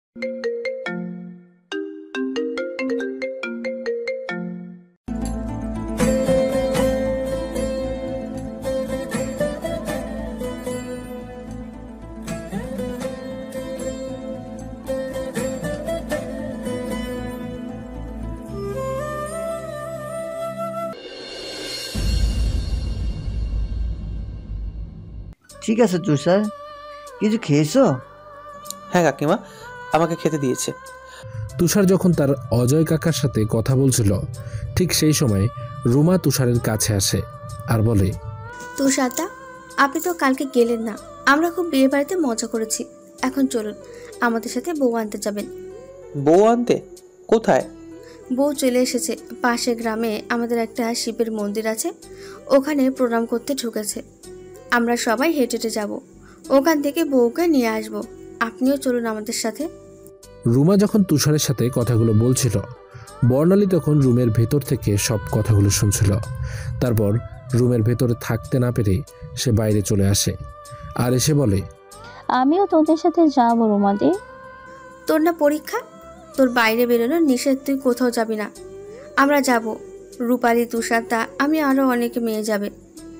ঠিক আছে তুষার, কিছু খেয়েছো? হ্যাঁ কাকিমা, আমাকে খেতে দিয়েছে। তুষার যখন তার অজয় কাকার সাথে কথা বলছিল, ঠিক সেই সময় রুমা তুষারের কাছে আসে আর বলে, তুষারদা, আপনি তো কালকে গেলেন না। আমরা খুব বিয়ে বাড়িতে মজা করেছি। এখন চলুন, আমাদের সাথে বউ আনতে যাবেন। বউ আনতে? কোথায়? বউ চলে এসেছে। পাশের গ্রামে আমাদের একটা শিবের মন্দির আছে, ওখানে প্রণাম করতে ঢুকেছে। আমরা সবাই হেঁটে হেঁটে যাব, ওখান থেকে বউকে নিয়ে আসব। আপনিও চলুন আমাদের সাথে। রুমা যখন তুষারের সাথে কথাগুলো বলছিল, বর্ণালী তখন রুমের ভেতর থেকে সব কথাগুলো শুনছিল। তারপর রুমের ভেতরে থাকতে না পেরে সে বাইরে চলে আসে আর এসে বলে, আমিও তোদের সাথে যাবো রুমাদি। তোর না পরীক্ষা? তোর বাইরে বেরোনোর নিষেধ, তুই কোথাও যাবি না। আমরা যাব, রূপালী, তুষারদা, আমি আরও অনেকে মেয়ে যাবে।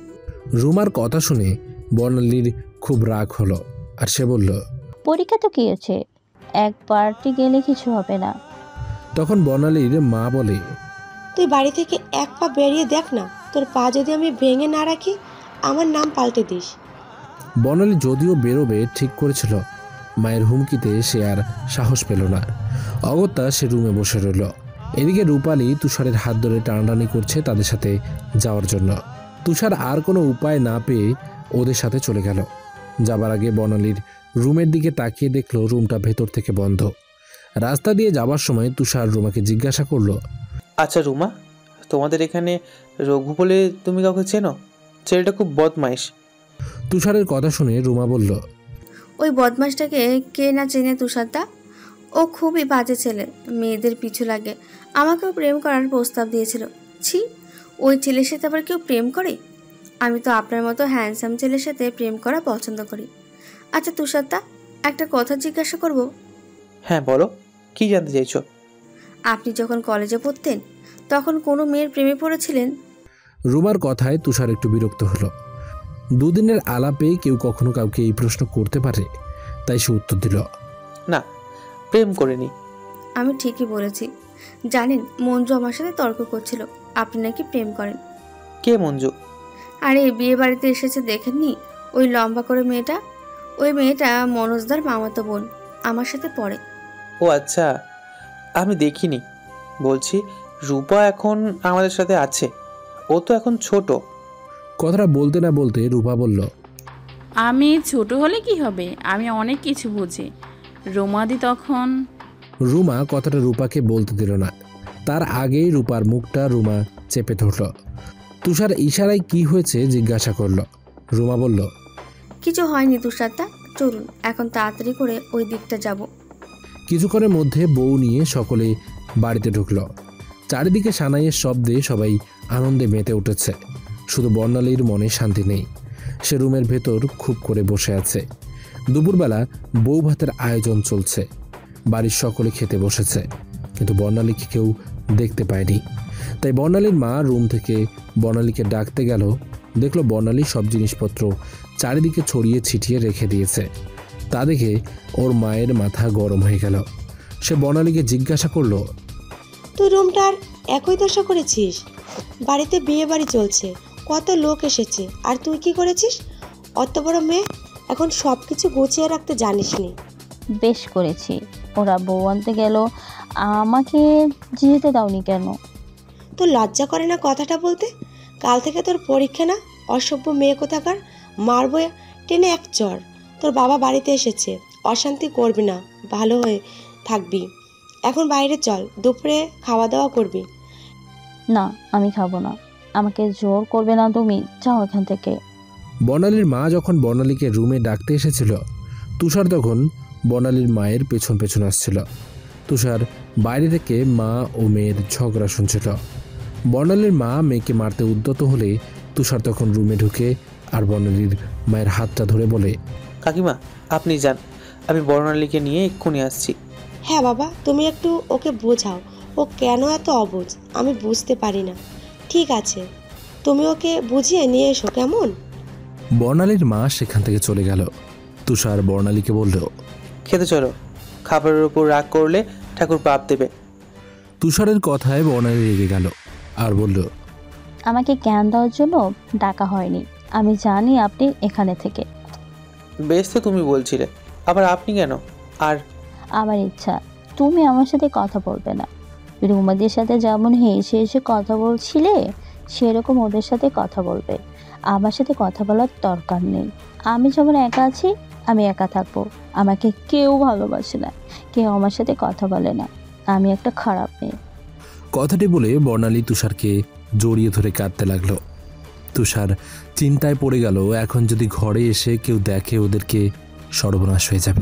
রুমার কথা শুনে বর্ণালীর খুব রাগ হলো আর সে বলল, পরীক্ষা তো কি আছে, এক পার্টি গেলে কিছু হবে না। তখন বর্ণালীর মা বলে, তুই বাড়ি থেকে এক পা বেরিয়ে দেখ না, তোর পা যদি আমি ভেঙে না রাখি আমার নাম পাল্টে দিস। বর্ণালী যদিও বেরোবে ঠিক করেছিল, মায়ের হুমকিতে সে আর সাহস পেল না। অগত্যা সে রুমে বসে রইল। এদিকে রূপালী তুষারের হাত ধরে টানাটানি করছে তাদের সাথে যাওয়ার জন্য। তুষার আর কোনো উপায় না পেয়ে ওদের সাথে চলে গেল। যাবার আগে বর্ণালীর রুমের দিকে তাকিয়ে দেখলো রুমটা ভেতর থেকে বন্ধ। রাস্তা দিয়ে যাবার সময় তুষার রুমাকে জিজ্ঞাসা করলো, আচ্ছা রুমা, তোমাদের এখানে রঘু বলে তুমি কাউকে চেনো? ছেলেটা খুব বদমাইশ। তুষারের কথা শুনে রুমা বলল, ওই বদমাসটাকে কে না চেনে তুষারদা? ও খুবই বাজে ছেলে, মেয়েদের পিছু লাগে। আমাকেও প্রেম করার প্রস্তাব দিয়েছিল। ছি, ওই ছেলের সাথে আবার কেউ প্রেম করে? আমি তো আপনার মতো হ্যান্ডসাম ছেলের সাথে প্রেম করা পছন্দ করি। আচ্ছা তুষারদা, একটা কথা জিজ্ঞাসা করব? হ্যাঁ বলো, কি জানতে চাইছো? আপনি যখন কলেজে পড়তেন তখন কোনো মেয়ের প্রেমে পড়েছিলেন? রুমার কথায় তুষার একটু বিরক্ত হলো। দুদিনের আলাপে কেউ কখনো কাউকে এই প্রশ্ন করতে পারে? তাই সে উত্তর দিল, না, প্রেম করিনি। আমি ঠিকই বলেছি। জানেন, মঞ্জু আমার সাথে তর্ক করছিল আপনি নাকি প্রেম করেন। কে মঞ্জু? আরে বিয়ে বাড়িতে এসেছে দেখেননি? ওই লম্বা করে মেয়েটা, ওই মেয়েটা মনোজদার মামাতো বোন, আমার সাথে পড়ে। ও আচ্ছা, আমি দেখিনি। বলছি রূপা এখন আমাদের সাথে আছে, ও তো এখন ছোট। কথাটা বলতে না বলতে রূপা বলল, আমি ছোট হলে কি হবে, আমি অনেক কিছু বুঝি। রোমাদি তখন। রুমা কথাটা রূপাকে বলতে দিল না। তার আগেই রূপার মুখটা রুমা চেপে ধরল। তুষার ইশারায় কি হয়েছে জিজ্ঞাসা করল। রুমা বলল, কিছু হয়নি তুষারদা, চলুন এখন তাড়াতাড়ি করে ওই দিকটা যাব। কিছুক্ষণের মধ্যে বউ নিয়ে সকলে বাড়িতে ঢুকল। চারিদিকে সানাইয়ের শব্দে সবাই আনন্দে মেতে উঠেছে। শুধু বর্ণালীর মনে শান্তি নেই। সে রুমের ভেতর খুব করে বসে আছে। দুপুরবেলা বউ ভাতের আয়োজন চলছে। বাড়ির সকলে খেতে বসেছে, কিন্তু বর্ণালীকে কেউ দেখতে পায়নি। তাই বর্ণালীর মা রুম থেকে বর্ণালীকে ডাকতে গেল। দেখলো বর্ণালী সব জিনিসপত্র চারিদিকে ছড়িয়ে ছিটিয়ে রেখে দিয়েছে। তা দেখে ওর মায়ের মাথা গরম হয়ে গেল। সে বর্ণালীকে জিজ্ঞাসা করলো, তুই রুমটার একই দশা করেছিস? বাড়িতে বিয়ে বাড়ি চলছে, কত লোক এসেছে, আর তুই কি করেছিস? অত বড় মেয়ে, এখন সব কিছু গুছিয়ে রাখতে জানিসনি। বেশ করেছি। ওরা বউ আনতে গেল, আমাকে যেতে দাওনি কেন? তোর লজ্জা করে না কথাটা বলতে? কাল থেকে তোর পরীক্ষা না? অসভ্য মেয়ে কোথাকার, মারবো টেনে এক চড়। তোর বাবা বাড়িতে এসেছে, অশান্তি করবি না, ভালো হয়ে থাকবি। এখন বাইরে চল, দুপুরে খাওয়া দাওয়া করবি। না, আমি খাবো না। আমাকে জোর করবে না তুমি, যাও এখান থেকে। বর্ণালীর মা যখন বর্ণালীকে রুমে ডাকতে এসেছিল, তুষার তখন বর্ণালীর মায়ের পেছন পেছন আসছিল। তুষার বাইরে থেকে মা ও মেয়ের ঝগড়া শুনছিল। বর্ণালীর মা মেয়েকে মারতে উদ্যত হলে তুষার তখন রুমে ঢুকে আর বর্ণালীর মায়ের হাতটা ধরে বলে, কাকিমা আপনি যান, আমি বর্ণালীকে নিয়ে এক্ষুনি আসছি। হ্যাঁ বাবা, তুমি একটু ওকে বোঝাও, ও কেন এত অবুঝ আমি বুঝতে পারি না। ঠিক আছে, তুমি ওকে বুঝিয়ে নিয়ে এসো, কেমন? বর্ণালীর মা সেখান থেকে চলে গেল। তুষার বর্ণালীকে বলল, খেতে চলো, খাবারের উপর রাগ করলে ঠাকুর পাপ দেবে। তুষারের কথায় বর্ণালী রেগে গেল আর বলল, আমাকে জ্ঞান দেওয়ার জন্য ডাকা হয়নি। আমি জানি আপনি এখানে থেকে। বেশ, তো তুমি বলছিলে, আবার আপনি কেন? আর আমার ইচ্ছা তুমি আমার সাথে কথা বলবে না। রুমাদের সাথে যেমন হেসে হেসে কথা বলছিলে সেরকম ওদের সাথে কথা বলবে। আমার সাথে কথা বলার দরকার নেই। আমি যেমন একা আছি আমি একা থাকবো। আমাকে কেউ ভালোবাসে না, কেউ আমার সাথে কথা বলে না। আমি একটা খারাপ মেয়ে। কথাটি বলে বর্ণালী তুষারকে জড়িয়ে ধরে কাঁদতে লাগলো। তুষার চিন্তায় পড়ে গেল, এখন যদি ঘরে এসে কেউ দেখে ওদেরকে সর্বনাশ হয়ে যাবে।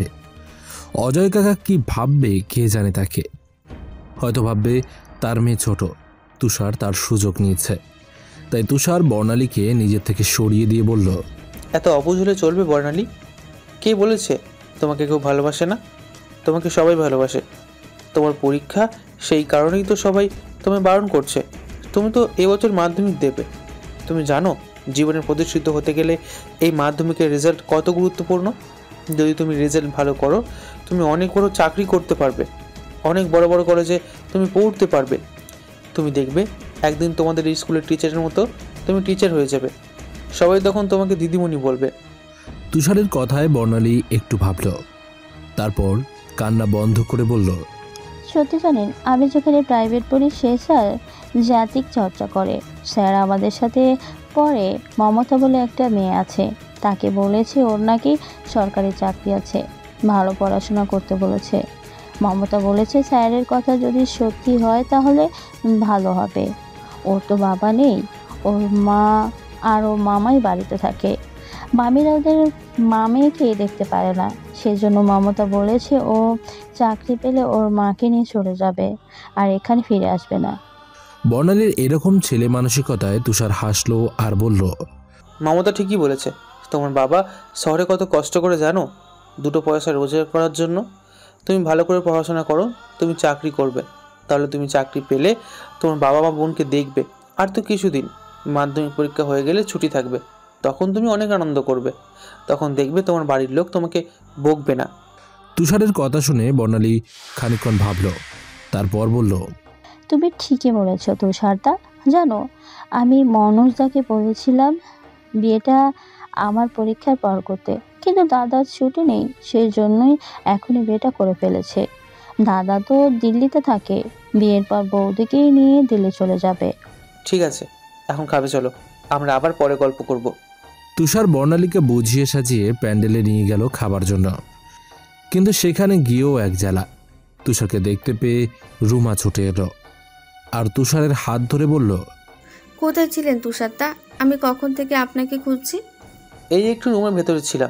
অজয় কাকা কি ভাববে কে জানে। তাকে হয়তো ভাববে তার মেয়ে ছোট, তুষার তার সুযোগ নিয়েছে। তাই তুষার বর্ণালীকে নিজের থেকে সরিয়ে দিয়ে বলল, এত অবুঝ হলে চলবে বর্ণালী? কে বলেছে তোমাকে কেউ ভালোবাসে না? তোমাকে সবাই ভালোবাসে। তোমার পরীক্ষা, সেই কারণেই তো সবাই তোমায় বারণ করছে। তুমি তো এবছর মাধ্যমিক দেবে। তুমি জানো জীবনে প্রতিষ্ঠিত হতে গেলে এই মাধ্যমিকের রেজাল্ট কত গুরুত্বপূর্ণ। যদি তুমি রেজাল্ট ভালো করো তুমি অনেক বড় চাকরি করতে পারবে, অনেক বড় বড় কলেজে তুমি পড়তে পারবে। তুমি দেখবে একদিন তোমাদের স্কুলের টিচারের মতো তুমি টিচার হয়ে যাবে। সবাই তখন তোমাকে দিদিমণি বলবে। তুষারের কথায় বর্ণালী একটু ভাবল, তারপর কান্না বন্ধ করে বলল, সত্যি জানেন, আমি যেখানে প্রাইভেট পড়ি সে স্যার জাতিক চর্চা করে। স্যার আমাদের সাথে পড়ে। মমতা বলে একটা মেয়ে আছে, তাকে বলেছে ওর নাকি সরকারি চাকরি আছে, ভালো পড়াশোনা করতে বলেছে। মমতা বলেছে স্যারের কথা যদি সত্যি হয় তাহলে ভালো হবে। ওর তো বাবা নেই, ওর মা আর ওর মামাই বাড়িতে থাকে। মামিরা ওদের মামেকে দেখতে পারে না, সেজন্য মমতা বলেছে ও চাকরি পেলে ওর মাকে নিয়ে চলে যাবে আর এখানে ফিরে আসবে না। বর্ণালীর এরকম ছেলে মানসিকতায় তুষার হাসলো আর বলল, মমতা ঠিকই বলেছে। তোমার বাবা শহরে কত কষ্ট করে জানো দুটো পয়সা রোজগার করার জন্য। তুমি ভালো করে পড়াশোনা করো, তুমি চাকরি করবে, তাহলে তুমি চাকরি পেলে তোমার বাবা মা বোনকে দেখবে। আর তো কিছুদিন, মাধ্যমিক পরীক্ষা হয়ে গেলে ছুটি থাকবে, তখন তুমি অনেক আনন্দ করবে। তখন দেখবে তোমার বাড়ির লোক তোমাকে বকবে না। তুষারের কথা শুনে বর্ণালী খানিকক্ষণ ভাবল, তারপর বলল, তুমি ঠিকই বলেছ তুষারদা। জানো, আমি মনোজদাকে বলেছিলাম বিয়েটা আমার পরীক্ষার পর করতে, কিন্তু দাদার ছুটি নেই, সেই জন্যই এখনই বিয়েটা করে ফেলেছে। দাদা তো দিল্লিতে থাকে, বিয়ের পর বৌদিকেই নিয়ে দিল্লি চলে যাবে। ঠিক আছে, এখন খাবে চলো, আমরা আবার পরে গল্প করব। তুষার বর্ণালীকে বুঝিয়ে সাজিয়ে প্যান্ডেলে নিয়ে গেল খাবার জন্য। কিন্তু সেখানে গিয়েও এক জ্বালা। তুষারকে দেখতে পেয়ে রুমা ছুটে এলো আর তুষারের হাত ধরে বলল, কোথায় ছিলেন তুষারদা? আমি কখন থেকে আপনাকে খুঁজছি। এই একটু রুমের ভেতরে ছিলাম।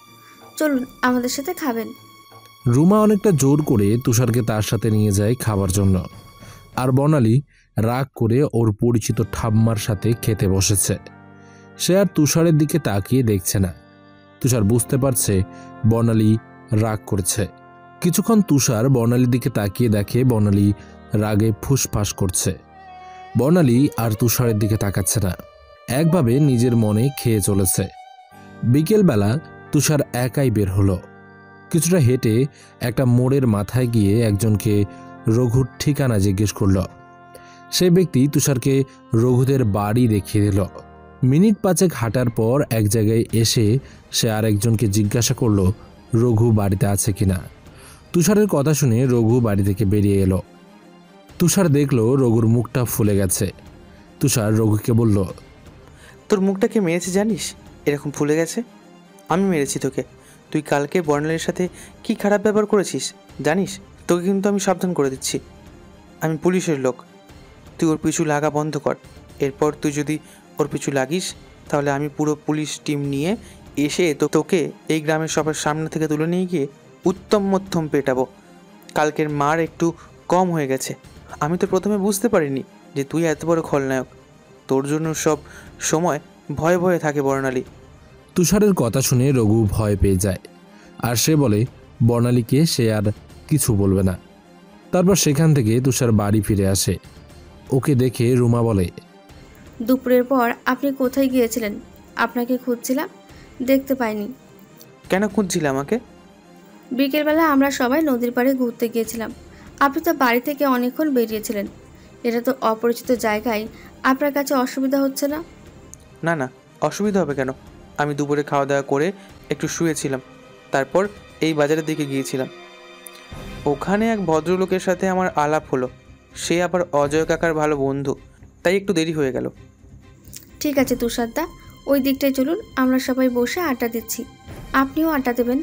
চলুন আমাদের সাথে খাবেন। রুমা অনেকটা জোর করে তুষারকে তার সাথে নিয়ে যায় খাবার জন্য। আর বর্ণালী রাগ করে ওর পরিচিত ঠাম্মার সাথে খেতে বসেছে। সে আর তুষারের দিকে তাকিয়ে দেখছে না। তুষার বুঝতে পারছে বর্ণালী রাগ করছে। কিছুক্ষণ তুষার বর্ণালীর দিকে তাকিয়ে দেখে বর্ণালী রাগে ফুসফাস করছে। বর্ণালী আর তুষারের দিকে তাকাচ্ছে না, একভাবে নিজের মনে খেয়ে চলেছে। বিকেলবেলা তুষার একাই বের হলো। কিছুটা হেঁটে একটা মোড়ের মাথায় গিয়ে একজনকে রঘুর ঠিকানা জিজ্ঞেস করল। সেই ব্যক্তি তুষারকে রঘুদের বাড়ি দেখিয়ে দিল। মিনিট পাঁচেক হাঁটার পর এক জায়গায় এসে সে আরেকজনকে জিজ্ঞাসা করল রঘু বাড়িতে আছে কিনা। তুষারের কথা শুনে রঘু বাড়ি থেকে বেরিয়ে এলো। তুষার দেখল রঘুর মুখটা ফুলে গেছে। তুষার রঘুকে বলল, তোর মুখটা কে মেরেছে জানিস? এরকম ফুলে গেছে? আমি মেরেছি তোকে। তুই কালকে বর্ণালীর সাথে কি খারাপ ব্যবহার করেছিস জানিস? তোকে কিন্তু আমি সাবধান করে দিচ্ছি। আমি পুলিশের লোক, তুই ওর পিছু লাগা বন্ধ কর। এরপর তুই যদি ওর পিছু লাগিস তাহলে আমি পুরো পুলিশ টিম নিয়ে এসে তোকে এই গ্রামের সবার সামনে থেকে তুলে নিয়ে গিয়ে উত্তম মধ্যম পেটাবো। কালকের মার একটু কম হয়ে গেছে। আমি তো প্রথমে বুঝতে পারিনি যে তুই এত বড় খলনায়ক। তোর জন্য সব সময় ভয়ে ভয়ে থাকে বর্ণালী। তুষারের কথা শুনে রঘু ভয় পেয়ে যায় আর সে বলে বর্ণালীকে সে আর কিছু বলবে না। তারপর সেখান থেকে তুষার বাড়ি ফিরে আসে। ওকে দেখে রুমা বলে, দুপুরের পর আপনি কোথায় গিয়েছিলেন? আপনাকে খুঁজছিলাম, দেখতে পাইনি। কেন খুঁজছিলে আমাকে? বিকেলবেলা আমরা সবাই নদীর পাড়ে ঘুরতে গিয়েছিলাম। আপনি তো বাড়ি থেকে অনেকক্ষণ বেরিয়েছিলেন। এটা তো অপরিচিত জায়গায়, আপনার কাছে অসুবিধা হচ্ছে না? না না, অসুবিধা হবে কেন? আমি দুপুরে খাওয়া দাওয়া করে একটু শুয়েছিলাম, তারপর এই বাজারের দিকে গিয়েছিলাম। ওখানে এক ভদ্রলোকের সাথে আমার আলাপ হলো। সে আবার অজয় কাকার ভালো বন্ধু, তাই একটু দেরি হয়ে গেল। ঠিক আছে তুষারদা, ওই দিকটায় চলুন, আমরা সবাই বসে আড্ডা দিচ্ছি। আপনিও আড্ডা দেবেন।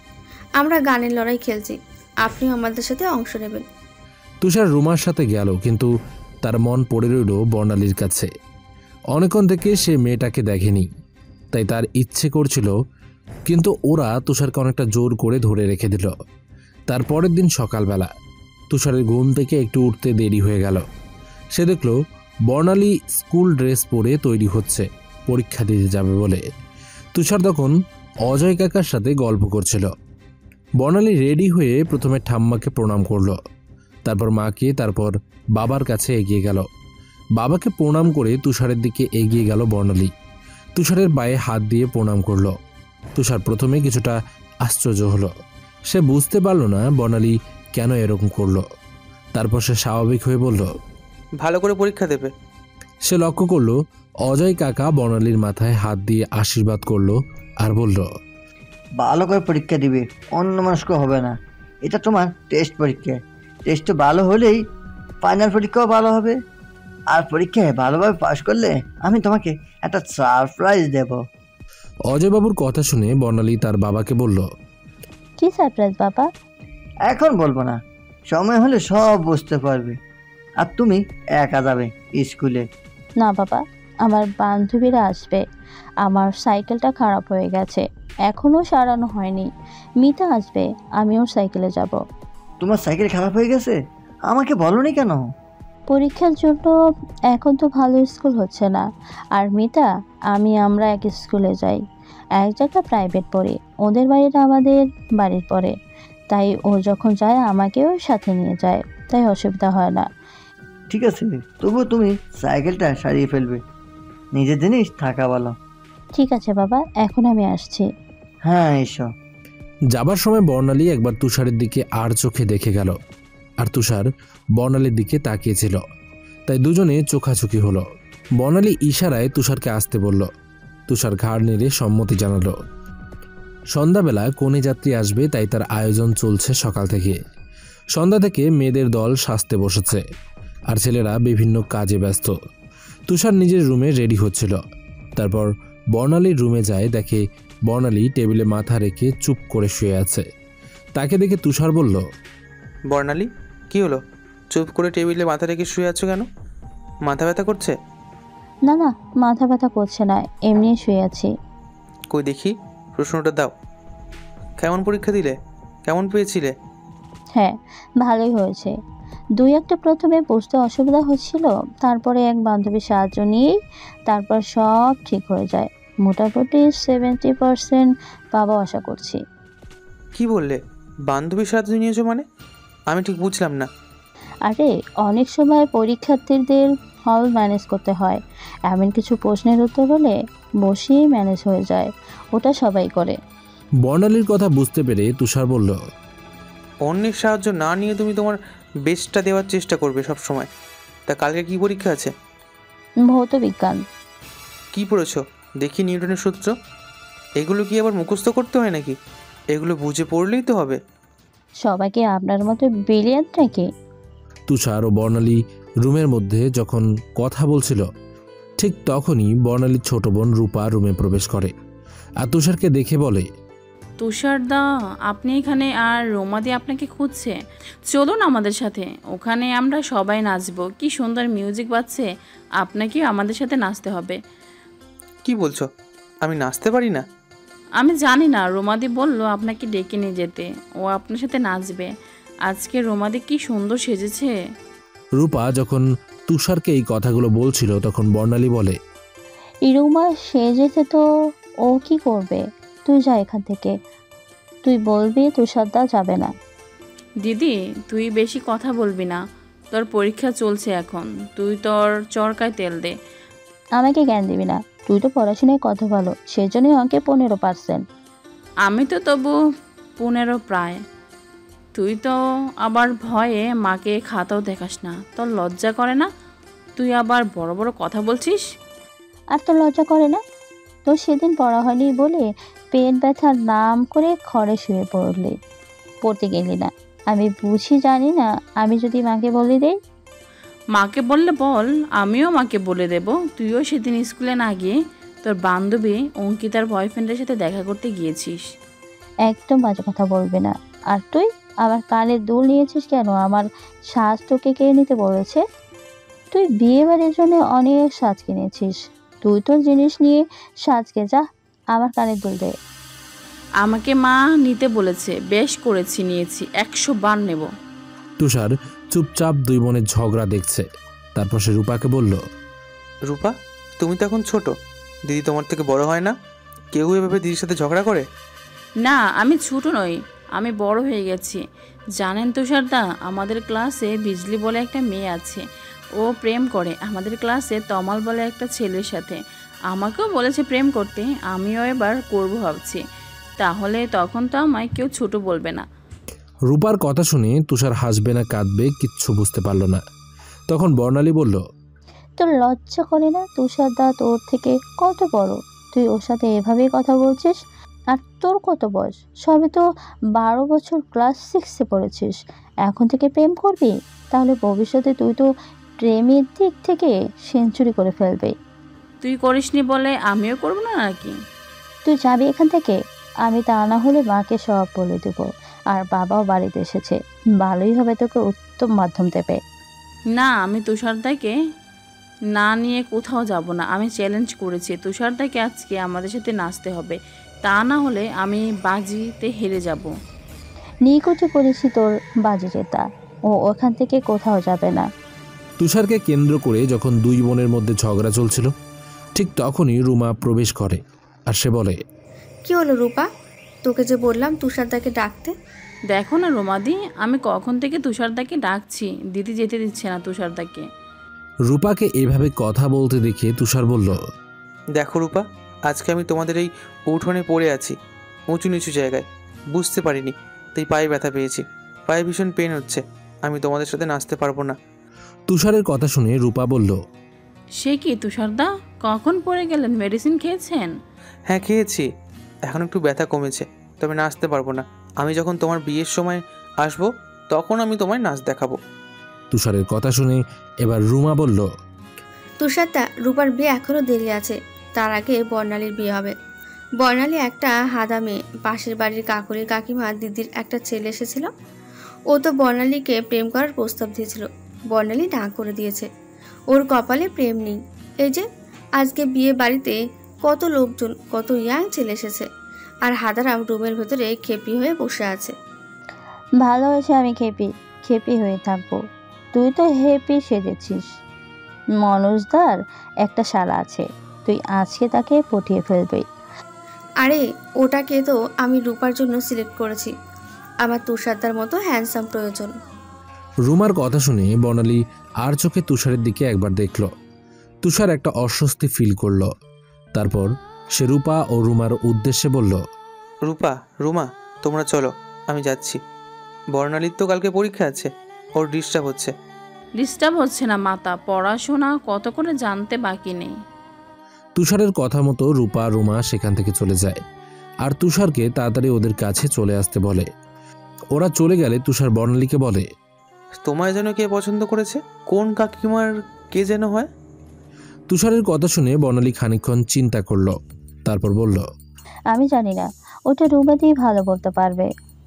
আমরা গানের লড়াই খেলছি, আপনিও আমাদের সাথে অংশ নেবেন। তুষার রুমার সাথে গেল, কিন্তু তার মন পড়ে রইল বর্ণালীর কাছে। অনেকক্ষণ থেকে সে মেয়েটাকে দেখেনি, তাই তার ইচ্ছে করছিল, কিন্তু ওরা তুষারকে অনেকটা জোর করে ধরে রেখে দিল। তার পরের দিন সকালবেলা তুষারের ঘুম থেকে একটু উঠতে দেরি হয়ে গেল। সে দেখল বর্ণালী স্কুল ড্রেস পরে তৈরি হচ্ছে পরীক্ষা দিতে যাবে বলে। তুষার তখন অজয় কাকার সাথে গল্প করছিল। বর্ণালী রেডি হয়ে প্রথমে ঠাম্মাকে প্রণাম করলো, তারপর মাকে, তারপর বাবার কাছে এগিয়ে গেল। বাবাকে প্রণাম করে তুষারের দিকে এগিয়ে গেল বর্ণালী। তুষারের পায়ে হাত দিয়ে প্রণাম করলো। তুষার প্রথমে কিছুটা আশ্চর্য হলো। সে বুঝতে পারল না বর্ণালী কেন এরকম করলো। তারপর সে স্বাভাবিক হয়ে বলল, ভালো করে পরীক্ষা দেবে। সে লক্ষ্য করলো অজয় কাকা বর্ণালীর মাথায় হাত দিয়ে আশীর্বাদ করলো আর বলল, ভালো করে পরীক্ষা দিবে, অন্যমনস্ক হবে না। এটা তোমার টেস্ট পরীক্ষা। টেস্টে ভালো হলেই ফাইনাল পরীক্ষাও ভালো হবে। আর পরীক্ষায় ভালোভাবে পাশ করলে আমি তোমাকে একটা সারপ্রাইজ দেব। অজয়বাবুর কথা শুনে বর্ণালী তার বাবাকে বলল, কি সারপ্রাইজ বাবা? এখন বলবো না, সময় হলে সব বুঝতে পারবে। আর তুমি একা যাবে স্কুলে। না বাবা, আমার বান্ধবীরা আসবে। আমার সাইকেলটা খারাপ হয়ে গেছে, এখনও সারানো হয়নি। মিতা আসবে, আমি ওর সাইকেলে যাব। তোমার সাইকেল খারাপ হয়ে গেছে? আমাকে বলোনি কেন? পরীক্ষার জন্য এখন তো ভালো স্কুল হচ্ছে না। আর মিতা, আমরা এক স্কুলে যাই, এক জায়গা প্রাইভেট পড়ি। ওদের বাড়িটা আমাদের বাড়ির পরে, তাই ও যখন যায় আমাকেও সাথে নিয়ে যায়, তাই অসুবিধা হয় না। ঠিক আছে, তবুও তুমি সাইকেলটা সারিয়ে ফেলবে। নিজের জিনিস থাকা ভালো। ঠিক আছে বাবা, এখন আমি আসছি। হ্যাঁ এসো। যাবার সময় বর্ণালী একবার তুষারের দিকে আর চোখে দেখে গেল, আর তুষার বর্ণালীর দিকে তাকিয়েছিল, তাই দুজনে চোখাচোখি হলো। বর্ণালী ইশারায় তুষারকে আসতে বলল। তুষার ঘাড় নেড়ে সম্মতি জানালো। সন্ধ্যাবেলা কনে যাত্রী আসবে, তাই তার আয়োজন চলছে সকাল থেকে। সন্ধ্যা থেকে মেয়েদের দল সাজতে বসেছে, আর ছেলেরা বিভিন্ন কাজে ব্যস্ত। তুষার নিজের রুমে রেডি হচ্ছিল। তারপর বর্ণালীর রুমে যায়, দেখে বর্ণালী টেবিলে মাথা রেখে চুপ করে শুয়ে আছে। তাকে দেখে তুষার বলল, বর্ণালী, কি হলো? চুপ করে টেবিলে মাথা রেখে শুয়ে আছো কেন? মাথা ব্যথা করছে? না না, মাথা ব্যথা করছে না, এমনি শুয়ে আছি। কই দেখি, প্রশ্নটা দাও। কেমন পরীক্ষা দিলে? কেমন পেয়েছিলে? হ্যাঁ, ভালোই হয়েছে। দুই একটা প্রথমে বুঝতে অসুবিধা হচ্ছিল, তারপরে এক বান্ধবীর সাহায্য নিয়েই তারপর সব ঠিক হয়ে যায়। মোটামুটি 70% পাবো আশা করছি। কি বললে? বান্ধবীর সাথে নিয়েছো মানে? আমি ঠিক বুঝলাম না। আরে, অনেক সময় পরীক্ষার্থীদের হল ম্যানেজ করতে হয়। এমন কিছু প্রশ্নের উত্তর হলে বসেই ম্যানেজ হয়ে যায়, ওটা সবাই করে। বর্ণালীর কথা বুঝতে পেরে তুষার বলল, অন্যের সাহায্য না নিয়ে তুমি তোমার বেস্টটা দেওয়ার চেষ্টা করবে সব সময়। তা কালকে কি পরীক্ষা আছে? ভৌত বিজ্ঞান। কি পড়েছো দেখি? নিউটনের সূত্র? এগুলো কি আবার মুখস্থ করতে হয় নাকি? এগুলো বুঝে পড়লেই তো হবে। সবাইকে আপনার মতো ব্রিলিয়ান্ট নাকি? তুষার ও বর্ণালী রুমের মধ্যে যখন কথা বলছিল, ঠিক তখনই বর্ণালীর ছোট বোন রূপা রুমে প্রবেশ করে আর তুষারকে দেখে বলে, তুষারদা, আপনি এখানে আর রোমাদি আপনাকে খুঁজছে। চলুন আমাদের সাথে, ওখানে আমরা সবাই নাচবো। কি সুন্দর মিউজিক বাজছে, আপনাকেও আমাদের সাথে নাচতে হবে। কি বলছো? আমি নাচতে পারি না? আমি জানি না, রোমাদি বলল আপনাকে ডেকে নিয়ে যেতে, ও আপনার সাথে নাচবে। আজকে রোমাদি কি সুন্দর সেজেছে। রূপা যখন তুষারকে এই কথাগুলো বলছিল, তখন বর্ণালী বলে, রুমা সেজেছে তো ও কি করবে? তুই যা এখান থেকে, তুই বলবি তুষারদা যাবে না। দিদি তুই বেশি কথা বলবি না, তোর পরীক্ষা চলছে এখন, তুই তোর চরকায় তেল দে। আমাকে জ্ঞান দিবি না, তুই তো পড়াশোনায় কত ভালো, সেজন্যই অঙ্কে 15%। আমি তো তবু 15 প্রায়। তুই তো আবার ভয়ে মাকে খাতাও দেখাস না, তোর লজ্জা করে না? তুই আবার বড় বড় কথা বলছিস। আর তোর লজ্জা করে না? তোর সেদিন পড়া হয়নি বলে পেট ব্যথার নাম করে ঘরে শুয়ে পড়তে গেলি না। আমি বুঝি জানি না, আমি যদি মাকে বলে দেই? মাকে বললে বল, আমিও মাকে বলে দেব। তুইও সেদিন স্কুলে না গিয়ে তোর বান্ধবী অঙ্কিতার বয়ফ্রেন্ডের সাথে দেখা করতে গিয়েছিস। একদম বাজে কথা বলবে না। আর তুই আমার কানের দুল নিয়েছিস কেন? আমার সাজ তোকে কে নিতে বলেছে? তুই বিয়ে বাড়ির জন্য অনেক সাজ কিনেছিস, তুই তোর জিনিস নিয়ে সাজকে যা, আমার কানের দুল দে। আমাকে মা নিতে বলেছে, বেশ করেছি, নিয়েছি, 100 বার নেব। তুষার চুপচাপ দুই বোনের ঝগড়া দেখছে। তারপর সে রূপাকে বলল, রূপা, তুমি তো এখন ছোট, দিদি তোমার থেকে বড় হয় না? কেউ এভাবে দিদির সাথে ঝগড়া করে? না, আমি ছোট নই, আমি বড় হয়ে গেছি। জানেন তুষারদা, আমাদের ক্লাসে বিজলি বলে একটা মেয়ে আছে, ও প্রেম করে আমাদের ক্লাসে তমাল বলে একটা ছেলের সাথে। আমাকেও বলেছে প্রেম করতে, আমিও এবার করব ভাবছি। তাহলে তখন তো আমায় কেউ ছোট বলবে না। রূপার কথা শুনে তুষার হাসবে না কাঁদবে কিচ্ছু বুঝতে পারল না। তখন বর্ণালী বলল, তোর লজ্জা করে না? তুষারদা তোর থেকে কত বড়, তুই ওর সাথে এভাবেই কথা বলছিস? আর তোর কত বয়স? সবে তো 12 বছর, ক্লাস 6-এ পড়েছিস, এখন থেকে প্রেম করবি? তাহলে ভবিষ্যতে তুই তো প্রেমের দিক থেকে সেঞ্চুরি করে ফেলবে। তুই করিসনি বলে আমিও করব না নাকি? তুই যাবি এখান থেকে? আমি তা না হলে মাকে সব বলে দেব। আর বাবাও বাড়িতে এসেছে, ভালোই হবে, তোকে উত্তম মাধ্যম দেবে। না, আমি তুষারদাকে না নিয়ে কোথাও যাব না। আমি চ্যালেঞ্জ করেছি, তুষারদাকে আজকে আমাদের সাথে নাচতে হবে, তা না হলে আমি বাজিতে হেরে যাব। নিকুচি করেছি তোর বাজি জেতা, ও ওখান থেকে কোথাও যাবে না। তুষারকে কেন্দ্র করে যখন দুই বোনের মধ্যে ঝগড়া চলছিল, ঠিক তখনই রুমা প্রবেশ করে। আর সে বলে, কি হলো রূপা? তোকে যে বললাম তুষারদাকে ডাকতে। দেখো না রোমাদি, আমি কখন থেকে তুষারদাকে ডাকছি, দিদি যেতে দিচ্ছে না তুষারদাকে। রূপাকে এভাবে কথা বলতে দেখে তুষার বলল, দেখো রূপা, আজকে আমি তোমাদের এই উঠোনে পড়ে আছি, উঁচু নিচু জায়গায়, বুঝতে পারিনি, তাই পায়ে ব্যথা পেয়েছি, পায়ে ভীষণ পেন হচ্ছে, আমি তোমাদের সাথে নাচতে পারবো না। তুষারের কথা শুনে রূপা বলল, সে কি তুষারদা, কখন পড়ে গেলেন? মেডিসিন খেয়েছেন? হ্যাঁ খেয়েছি, এখন একটু ব্যথা কমেছে, তবে নাচতে পারবো না। আমি যখন তোমার বিয়ের সময় আসবো তখন আমি তোমায় নাচ দেখাবো। তুষারের কথা শুনে এবার রুমা বলল, তুষারদা, রূপার বিয়ে এখনও দেরি আছে, তার আগে বর্ণালীর বিয়ে হবে। বর্ণালী একটা হাদা মেয়ে, পাশের বাড়ির কাকুরি কাকিমা দিদির একটা ছেলে এসেছিল, ও তো বর্ণালীকে প্রেম করার প্রস্তাব দিয়েছিল, বর্ণালী না করে দিয়েছে। ওর কপালে প্রেম নেই। এই যে আজকে বিয়ে বাড়িতে কত লোকজন, কত ইয়াং ছেলে এসেছে, আর হাদারাম রুমের ভেতরে খেপি হয়ে বসে আছে। ভালো হয়েছে আমি খেপি হয়ে থাকবো, তুই তো হেপি সেজেছিস। মনোজদার একটা শালা আছে, তুই আজকে তাকে পটিয়ে ফেলবি। আরে ওটাকে তো আমি রূপার জন্য সিলেক্ট করেছি, আমার তুষারদার মতো হ্যান্ডসাম প্রয়োজন। রুমার কথা শুনে বর্ণালী আর চোখে তুষারের দিকে একবার দেখল। তুষার একটা অস্বস্তি ফিল করলো। তারপর সে রূপা ও রুমার উদ্দেশ্যে বলল, রূপা, রুমা, তোমরা চলো, আমি যাচ্ছি। বর্ণালীর তো কালকে পরীক্ষা আছে, ওর ডিস্টার্ব হচ্ছে। ডিস্টার্ব হচ্ছে না মাতা, পড়াশোনা কত করে জানতে বাকি নেই। তুষারের কথা মতো রূপা রুমা সেখান থেকে চলে যায় আর তুষারকে তাড়াতাড়ি ওদের কাছে চলে আসতে বলে। ওরা চলে গেলে তুষার বর্ণালীকে বলে, তোমায় যেন কে পছন্দ করেছে? কোন কাকিমার কে যেন হয়? তুষারের কথা শুনে বর্ণালী খানিকক্ষণ চিন্তা করলো, তারপর বলল, আমি জানি না, ওটা রুমাতেই ভালো বলতে পারবে।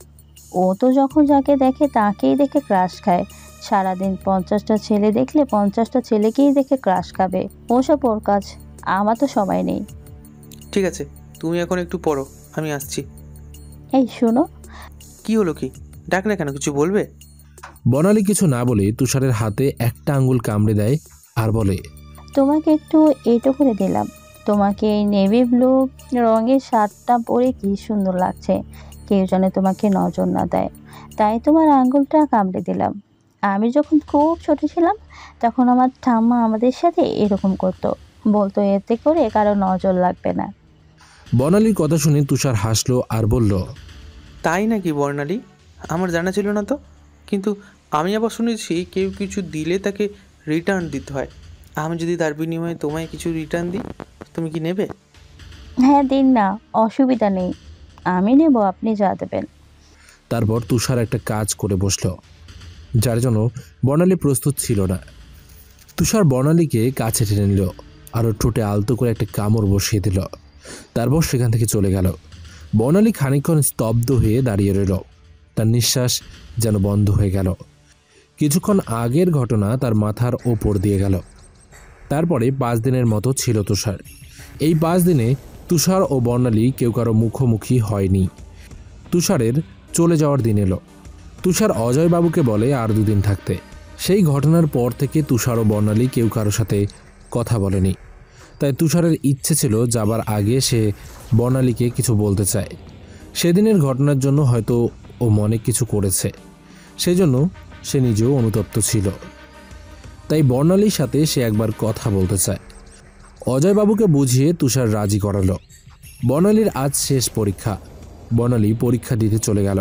ও তো যখন যাকে দেখে তাকেই দেখে ক্রাশ খায়, সারাদিন 50টা ছেলে দেখলে 50টা ছেলেকেই দেখে ক্রাশ খাবে, ওসব ওর কাজ, আমার তো সময় নেই। ঠিক আছে, তুমি এখন একটু পড়ো, আমি আসছি। এই শোনো। কি হলো? কি ডাকলে কেন? কিছু বলবে? বর্ণালী কিছু না বলে তুষারের হাতে একটা আঙ্গুল কামড়ে দেয় আর বলে, তোমাকে একটু এটো করে দিলাম, তোমাকে এই নেভি ব্লু রঙের শার্টটা পরে কি সুন্দর লাগছে, কেউ যেন তোমাকে নজর না দেয়, তাই তোমার আঙ্গুলটা কামড়ে দিলাম। আমি যখন খুব ছোট ছিলাম তখন আমার ঠাম্মা আমাদের সাথে এরকম করতো, বলতো এতে করে কারো নজর লাগবে না। বর্ণালীর কথা শুনে তুষার হাসলো আর বলল, তাই নাকি বর্ণালী? আমার জানা ছিল না তো। কিন্তু আমি আবার শুনেছি কেউ কিছু দিলে তাকে রিটার্ন দিতে হয়। আমি যদি তার বিনিময়ে তোমায় কিছু রিটার্ন দিই, তুমি কি নেবে? হ্যাঁ দিন না, অসুবিধা নেই, আমি নেব, আপনি যা দেবেন। তারপর তুষার একটা কাজ করে বসল, যার জন্য বর্ণালী প্রস্তুত ছিল না। তুষার বর্ণালীকে কাছে টেনে নিল আর ওর ঠোঁটে আলতো করে একটা কামড় বসিয়ে দিল। তারপর সেখান থেকে চলে গেল। বর্ণালী খানিকক্ষণ স্তব্ধ হয়ে দাঁড়িয়ে রইল, তার নিঃশ্বাস যেন বন্ধ হয়ে গেল। কিছুক্ষণ আগের ঘটনা তার মাথার ওপর দিয়ে গেল। তারপরে 5 দিনের মতো ছিল তুষার। এই 5 দিনে তুষার ও বর্ণালী কেউ কারো মুখোমুখি হয়নি। তুষারের চলে যাওয়ার দিন এলো। তুষার অজয়বাবুকে বলে আর 2 দিন থাকতে। সেই ঘটনার পর থেকে তুষার ও বর্ণালী কেউ কারোর সাথে কথা বলেনি। তাই তুষারের ইচ্ছে ছিল যাবার আগে সে বর্ণালীকে কিছু বলতে চায়। সেদিনের ঘটনার জন্য হয়তো ও মনে কিছু করেছে, সেই জন্য সে নিজেও অনুতপ্ত ছিল। তাই বর্ণালীর সাথে সে একবার কথা বলতে চায়। অজয়বাবুকে বুঝিয়ে তুষার রাজি করালো। বর্ণালীর আজ শেষ পরীক্ষা। বর্ণালী পরীক্ষা দিতে চলে গেল।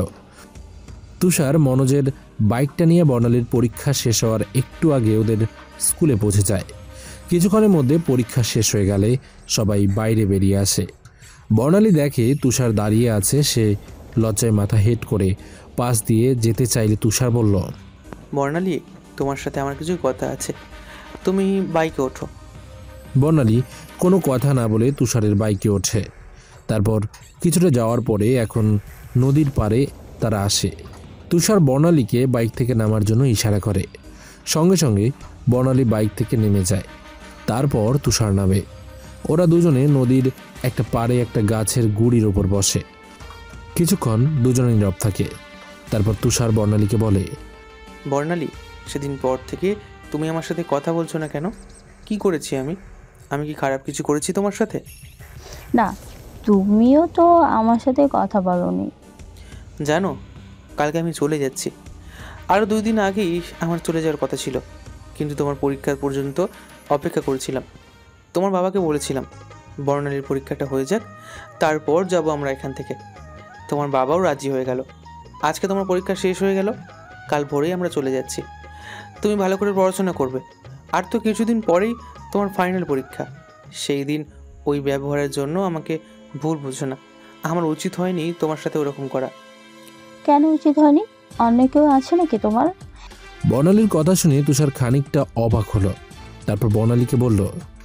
তুষার মনোজের বাইকটা নিয়ে বর্ণালীর পরীক্ষা শেষ হওয়ার একটু আগে ওদের স্কুলে পৌঁছে যায়। কিছুক্ষণের মধ্যে পরীক্ষা শেষ হয়ে গেলে সবাই বাইরে বেরিয়ে আসে। বর্ণালী দেখে তুষার দাঁড়িয়ে আছে। সে লজ্জায় মাথা হেট করে পাশ দিয়ে যেতে চাইলে তুষার বলল, বর্ণালী, তোমার সাথে আমার কিছু কথা আছে, তুমি বাইকে ওঠো। বর্ণালী কোনো কথা না বলে তুষারের বাইকে ওঠে। তারপর কিছুটা যাওয়ার পরে এখন নদীর পাড়ে তারা আসে। তুষার বর্ণালীকে বাইক থেকে নামার জন্য ইশারা করে। সঙ্গে সঙ্গে বর্ণালী বাইক থেকে নেমে যায়। তারপর তুষার নামে। ওরা দুজনে নদীর একটা পাড়ে একটা গাছের গুড়ির ওপর বসে। কিছুক্ষণ দুজনে নীরব থাকে। তারপর তুষার বর্ণালীকে বলে, বর্ণালী, সেদিন পর থেকে তুমি আমার সাথে কথা বলছো না কেন? কি করেছি আমি? আমি কি খারাপ কিছু করেছি তোমার সাথে? না, তুমিও তো আমার সাথে কথা বলোনি। জানো, কালকে আমি চলে যাচ্ছি। আরও 2 দিন আগেই আমার চলে যাওয়ার কথা ছিল, কিন্তু তোমার পরীক্ষার পর্যন্ত অপেক্ষা করেছিলাম। তোমার বাবাকে বলেছিলাম বর্ণালীর পরীক্ষাটা হয়ে যাক, তারপর যাব আমরা এখান থেকে। তোমার বাবাও রাজি হয়ে গেল। আজকে তোমার পরীক্ষা শেষ হয়ে গেল, কাল ভোরেই আমরা চলে যাচ্ছি। তুমি ভালো করে পড়াশোনা করবে। আর তো কিছুদিন পরেই তোমার ফাইনাল পরীক্ষা। সেই দিন ওই ব্যবহারের জন্য আমাকে ভুল বুঝো না। আমার উচিত হয়নি তোমার সাথে ওরকম করা। কেন উচিত হয়নি? অন্য কেউ আছে নাকি তোমার? বর্ণালীর কথা শুনে তুষার খানিকটা অবাক হলো। তারপর বর্ণালীকে বলল,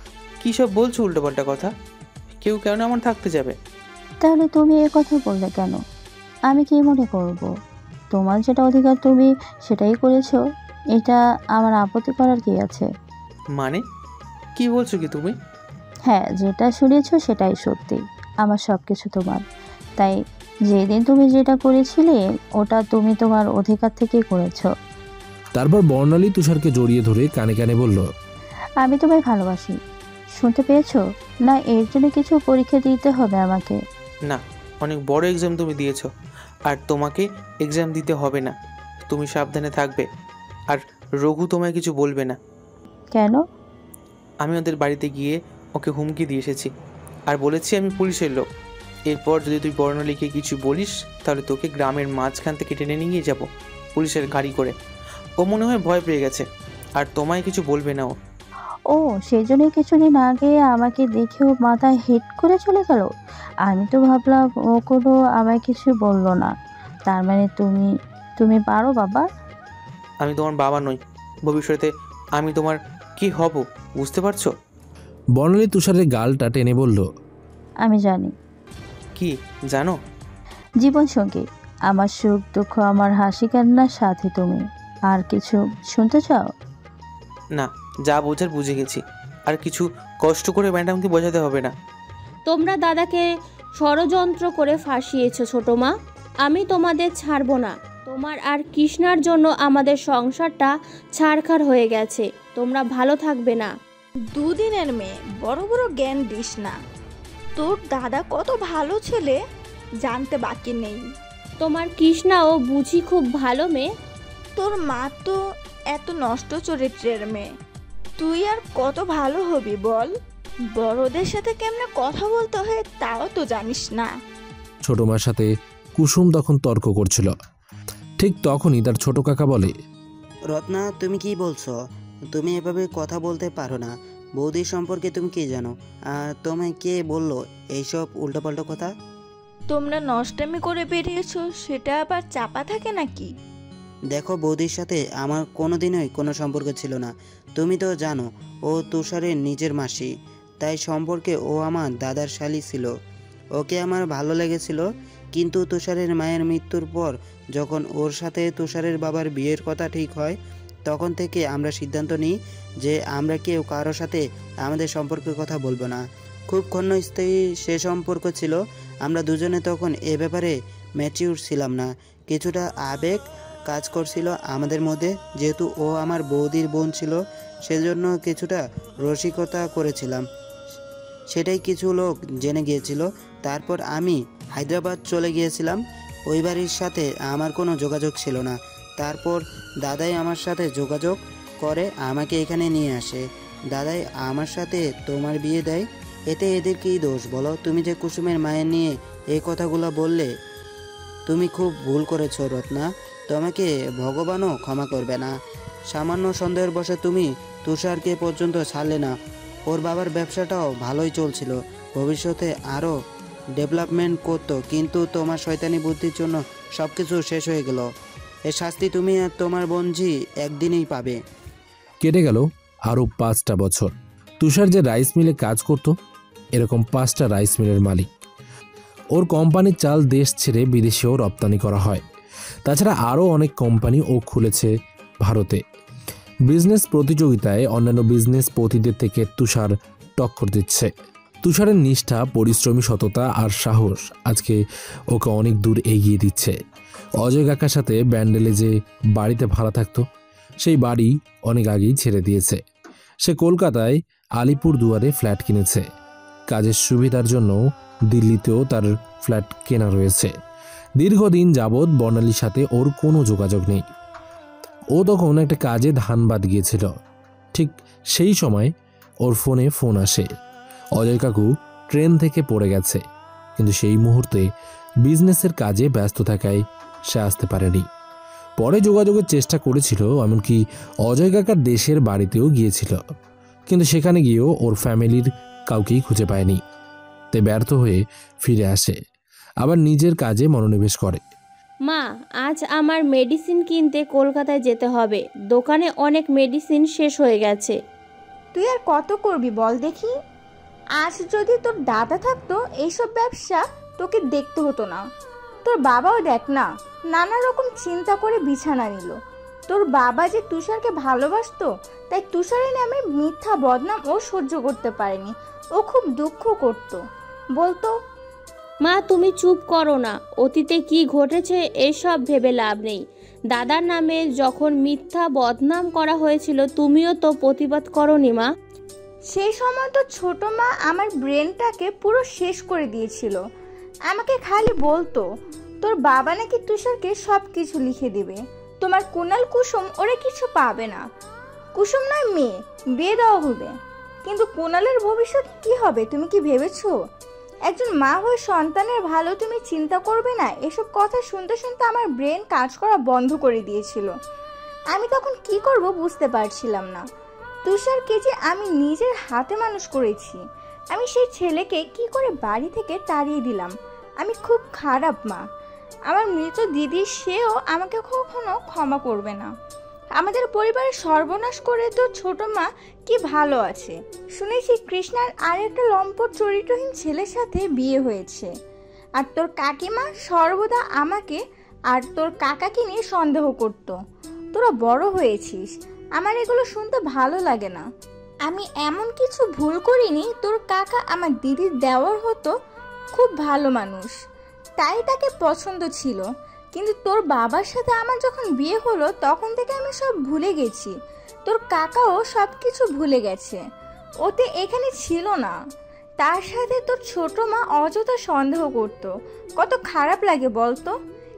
কী সব বলছো উল্টোপাল্টা কথা? কেউ কেন আমার থাকতে যাবে? তাহলে তুমি এ কথা বললে কেন? আমি কি মনে করব? তোমার যেটা অধিকার তুমি সেটাই করেছো, এটা আমার আপত্তি করার কি আছে? মানে কি বলছো কি তুমি? হ্যাঁ, যেটা শুনেছো সেটাই সত্যি। আমার সব কিছু তোমার। তাই যেদিন তুমি যেটা করেছিলে ওটা তুমি তোমার অধিকার থেকেই করেছো। তারপর বর্ণালী তুষারকে জড়িয়ে ধরে কানে কানে বলল, আমি তোমায় ভালোবাসি। শুনতে পেয়েছো? না এর জন্য কিছু পরীক্ষা দিতে হবে আমাকে? না, অনেক বড় এক্সাম তুমি দিয়েছো, আর তোমাকে এক্সাম দিতে হবে না। তুমি সাবধানে থাকবে, আর রঘু তোমায় কিছু বলবে না। কেন? আমি ওদের বাড়িতে গিয়ে ওকে হুমকি দিয়ে এসেছি, আর বলেছি আমি পুলিশের লোক। এরপর যদি তুই বর্ণালীকে কিছু বলিস তাহলে তোকে গ্রামের মাঝখান থেকে টেনে নিয়ে যাব পুলিশের গাড়ি করে। ও মনে হয় ভয় পেয়ে গেছে, আর তোমায় কিছু বলবে না ও। ও, সেই জন্য কিছুদিন আগে আমাকে দেখেও মাথায় হেড করে চলে গেল। আমি তো ভাবলাম ও কোনো আমায় কিছু বললো না। তার মানে তুমি পারো বাবা? আমি তোমার বাবা নই, ভবিষ্যতে আমি তোমার কি হব বুঝতে পারছো? বর্ণালী তুষারের গালটা টেনে বলল, আমি জানি। কি জানো? জীবন সঙ্গী, আমার সুখ দুঃখ, আমার হাসি কান্নার সাথে তুমি। আর কিছু শুনতে চাও? না, যা বোঝার বুঝে গেছি। আর কিছু কষ্ট করে ম্যাডামকে বোঝাতে হবে না। তোমরা দাদাকে ষড়যন্ত্র করে ফাঁসিয়েছো ছোট মা। আমি তোমাদের ছাড়বো না। তোমার আর কৃষ্ণার জন্য আমাদের সংসারটা ছারখার হয়ে গেছে। তোমরা ভালো থাকবে না। 2 দিনের মেয়ে, বড় বড় জ্ঞান দিস না। তোর দাদা কত ভালো ছেলে জানতে বাকি নেই। তোমার কৃষ্ণাও বুঝি খুব ভালো মেয়ে? তোর মা তো এত নষ্ট চরিত্রের মেয়ে, তুই আর কত ভালো হবি বল? বড়দের সাথে কেমনে কথা বলতে হয় তাও তো জানিস না। ছোট মার সাথে কুসুম তখন তর্ক করছিল। ঠিক তখনই তার ছোট কাকা বলে, রত্না, তুমি কি বলছো? তুমি এভাবে কথা বলতে পারো না। বৌদির সম্পর্কে তুমি কি জানো? আর তোমায় কে বললো এইসব উল্টোপাল্টো কথা? তোমরা নষ্টামি করে বেরিয়েছো, সেটা আবার চাপা থাকে নাকি? দেখো, বৌদির সাথে আমার কোনোদিনই কোনো সম্পর্ক ছিল না। তুমি তো জানো ও তুষারের নিজের মাসি, তাই সম্পর্কে ও আমার দাদার শালি ছিল। ওকে আমার ভালো লেগেছিল, কিন্তু তুষারের মায়ের মৃত্যুর পর যখন ওর সাথে তুষারের বাবার বিয়ের কথা ঠিক হয়, তখন থেকে আমরা সিদ্ধান্ত নিই যে আমরা কেউ কারোর সাথে আমাদের সম্পর্কের কথা বলবো না। খুব ক্ষণস্থায়ী সে সম্পর্ক ছিল। আমরা দুজনে তখন এ ব্যাপারে ম্যাচিউর ছিলাম না, কিছুটা আবেগ কাজ করছিল আমাদের মধ্যে। যেহেতু ও আমার বৌদির বোন ছিল, সেজন্য কিছুটা রসিকতা করেছিলাম। সেটাই কিছু লোক জেনে গিয়েছিল। তারপর আমি হায়দ্রাবাদ চলে গিয়েছিলাম। ওই বাড়ির সাথে আমার কোনো যোগাযোগ ছিল না। তারপর দাদাই আমার সাথে যোগাযোগ করে আমাকে এখানে নিয়ে আসে। দাদাই আমার সাথে তোমার বিয়ে দেয়। এতে এদের কী দোষ বলো? তুমি যে কুসুমের মায়ের নিয়ে এই কথাগুলো বললে, তুমি খুব ভুল করেছো রত্না। তোমাকে ভগবানও ক্ষমা করবে না। সামান্য সন্দেহের বশে তুমি তুষারকে পর্যন্ত ছাড়লে না। ওর বাবার ব্যবসাটাও ভালোই চলছিল, ভবিষ্যতে আরও ডেভেলপমেন্ট করতো, কিন্তু তোমার শয়তানি বুদ্ধির জন্য সব কিছু শেষ হয়ে গেল। এর শাস্তি তুমি আর তোমার বোনঝি একদিনেই পাবে। কেটে গেল আরও 5টা বছর। তুষার যে রাইস মিলে কাজ করত, এরকম 5টা রাইস মিলের মালিক। ওর কোম্পানির চাল দেশ ছেড়ে বিদেশেও রপ্তানি করা হয়। তাছাড়া আরও অনেক কোম্পানি ও খুলেছে ভারতে। বিজনেস প্রতিযোগিতায় অন্যান্য বিজনেস পতিদের থেকে তুষার টক্কর দিচ্ছে। তুষারের নিষ্ঠা, পরিশ্রমী, সততা আর সাহস আজকে ওকে অনেক দূর এগিয়ে দিচ্ছে। অজয় কাকার সাথে ব্যান্ডেলে যে বাড়িতে ভাড়া থাকতো, সেই বাড়ি অনেক আগেই ছেড়ে দিয়েছে। সে কলকাতায় আলিপুর দুয়ারে ফ্ল্যাট কিনেছে। কাজের সুবিধার জন্য দিল্লিতেও তার ফ্ল্যাট কেনা রয়েছে। দীর্ঘদিন যাবৎ বর্ণালীর সাথে ওর কোনো যোগাযোগ নেই। ও তখন একটা কাজে ধানবাদ গিয়েছিল। ঠিক সেই সময় ওর ফোনে ফোন আসে। অজয় কাকু ট্রেন থেকে পড়ে গেছে, কিন্তু সেই মুহূর্তে বিজনেসের কাজে ব্যস্ত থাকায় সে আসতে পারেনি। পরে যোগাযোগের চেষ্টা করেছিল, এমনকি অজয় কাকার দেশের বাড়িতেও গিয়েছিল, কিন্তু সেখানে গিয়েও ওর ফ্যামিলির কাউকেই খুঁজে পায়নি। তাই ব্যর্থ হয়ে ফিরে আসে, আবার নিজের কাজে মনোনিবেশ করে। মা, আজ আমার মেডিসিন কিনতে কলকাতায় যেতে হবে। দোকানে অনেক মেডিসিন শেষ হয়ে গেছে। তুই আর কত করবি বল দেখি? আজ যদি তোর দাদা থাকতো, এইসব ব্যবসা তোকে দেখতে হতো না। তোর বাবাও দেখ না, নানা রকম চিন্তা করে বিছানা নিল। তোর বাবা যে তুষারকে ভালোবাসতো, তাই তুষারের নামে মিথ্যা বদনাম ও সহ্য করতে পারেনি। ও খুব দুঃখ করত, বলতো। মা, তুমি চুপ করো না। অতীতে কি ঘটেছে এসব ভেবে লাভ নেই। দাদার নামে যখন মিথ্যা বদনাম করা হয়েছিল, তুমিও তো প্রতিবাদ করোনি মা। সেই সময় তো ছোট মা আমার ব্রেনটাকে পুরো শেষ করে দিয়েছিল। আমাকে খালি বলতো, তোর বাবা নাকি তুষারকে সব কিছু লিখে দেবে। তোমার কুনাল কুসুম ওরা কিছু পাবে না। কুসুম নয় মেয়ে, বিয়ে দেওয়া হবে, কিন্তু কুনালের ভবিষ্যৎ কি হবে তুমি কি ভেবেছো? একজন মা হয়ে সন্তানের ভালো তুমি চিন্তা করবে না? এসব কথা শুনতে শুনতে আমার ব্রেন কাজ করা বন্ধ করে দিয়েছিল। আমি তখন কি করব বুঝতে পারছিলাম না। তুষারকে যে আমি নিজের হাতে মানুষ করেছি, আমি সেই ছেলেকে কি করে বাড়ি থেকে তাড়িয়ে দিলাম। আমি খুব খারাপ মা। আমার মৃত দিদি, সেও আমাকে কখনো ক্ষমা করবে না। আমাদের পরিবারের সর্বনাশ করে তো ছোট মা কি ভালো আছে। শুনেছি কৃষ্ণার আর একটা লম্পট চরিত্রহীন ছেলের সাথে বিয়ে হয়েছে। আর তোর কাকিমা সর্বদা আমাকে আর তোর কাকাকে নিয়ে সন্দেহ করত। তোরা বড় হয়েছিস, আমার এগুলো শুনতে ভালো লাগে না। আমি এমন কিছু ভুল করিনি। তোর কাকা আমার দিদির দেওয়ার হতো, খুব ভালো মানুষ, তাই তাকে পছন্দ ছিল। কিন্তু তোর বাবার সাথে আমার যখন বিয়ে হলো, তখন থেকে আমি সব ভুলে গেছি। তোর কাকাও সব কিছু ভুলে গেছে, ওতে এখানে ছিল না। তার সাথে তোর ছোট মা অযথা সন্দেহ করত। কত খারাপ লাগে বলতো?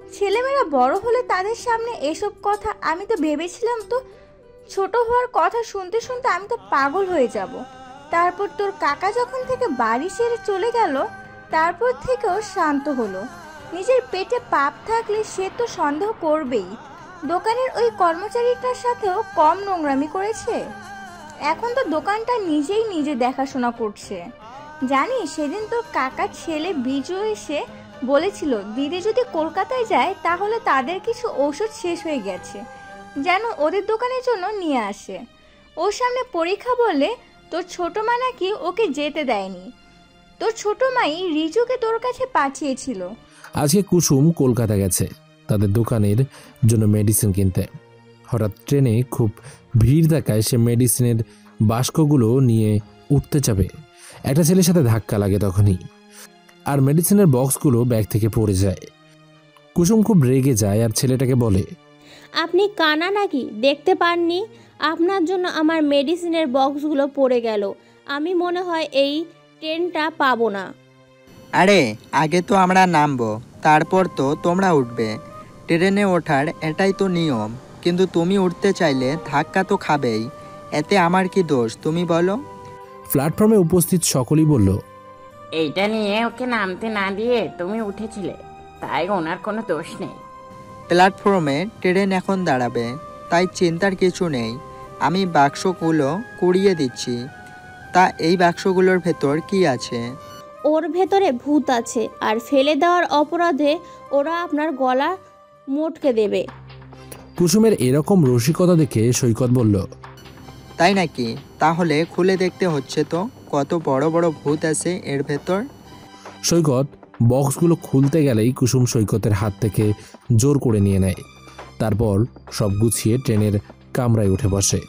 ছেলেমেয়েরা বড় হলে তাদের সামনে এসব কথা, আমি তো ভেবেছিলাম তো ছোট হওয়ার কথা শুনতে শুনতে আমি তো পাগল হয়ে যাব। তারপর তোর কাকা যখন থেকে বাড়ি ছেড়ে চলে গেল, তারপর থেকেও শান্ত হলো। নিজের পেটে পাপ থাকলে সে তো সন্দেহ করবেই। দোকানের ওই কর্মচারীটার সাথেও কম নোংরামি করেছে। এখন তো দোকানটা নিজেই নিজে দেখাশোনা করছে। জানিস, সেদিন তোর কাকার ছেলে বিজু এসে বলেছিল দিদি যদি কলকাতায় যায় তাহলে তাদের কিছু ঔষধ শেষ হয়ে গেছে, যেন ওদের দোকানের জন্য নিয়ে আসে। ওর সামনে পরীক্ষা বলে তোর ছোট মা নাকি ওকে যেতে দেয়নি। তোর ছোট মাই রিজুকে তোর কাছে পাঠিয়েছিল। আজকে কুসুম কলকাতা গেছে তাদের দোকানের জন্য মেডিসিন কিনতে। হঠাৎ ট্রেনে খুব ভিড় থাকায় সে মেডিসিনের বাস্কগুলো নিয়ে উঠতে যাবে, একটা ছেলের সাথে ধাক্কা লাগে তখনই, আর মেডিসিনের বক্সগুলো ব্যাগ থেকে পড়ে যায়। কুসুম খুব রেগে যায় আর ছেলেটাকে বলে, আপনি কানা নাকি, দেখতে পাননি? আপনার জন্য আমার মেডিসিনের বক্সগুলো পড়ে গেল। আমি মনে হয় এই ট্রেনটা পাবো না। আরে আগে তো আমরা নামবো, তারপর তো তোমরা উঠবে। ট্রেনে ওঠার এটাই তো নিয়ম, কিন্তু তুমি উঠতে চাইলে ধাক্কা তো খাবেই। এতে আমার কি দোষ তুমি বলো? প্ল্যাটফর্মে উপস্থিত সকলেই বলল, এইটা নিয়ে ওকে নামতে না দিয়ে তুমি উঠেছিলে, তাই ওনার কোনো দোষ নেই। প্ল্যাটফর্মে ট্রেন এখন দাঁড়াবে, তাই চিন্তার কিছু নেই। আমি বাক্সগুলো কুড়িয়ে দিচ্ছি। তা এই বাক্সগুলোর ভেতর কি আছে? ওর ভেতরে ভূত আছে, আর ফেলে দেওয়ার অপরাধে ওরা আপনার গলা মোটকে দেবে। কুসুমের এরকম রসিকতা দেখে সৈকত বলল, তাই নাকি? তাহলে খুলে দেখতে হচ্ছে তো কত বড় বড় ভূত আছে এর ভেতর। সৈকত বক্সগুলো খুলতে গেলেই কুসুম সৈকতের হাত থেকে জোর করে নিয়ে নেয়। তারপর সব গুছিয়ে ট্রেনের কামরায় উঠে বসে।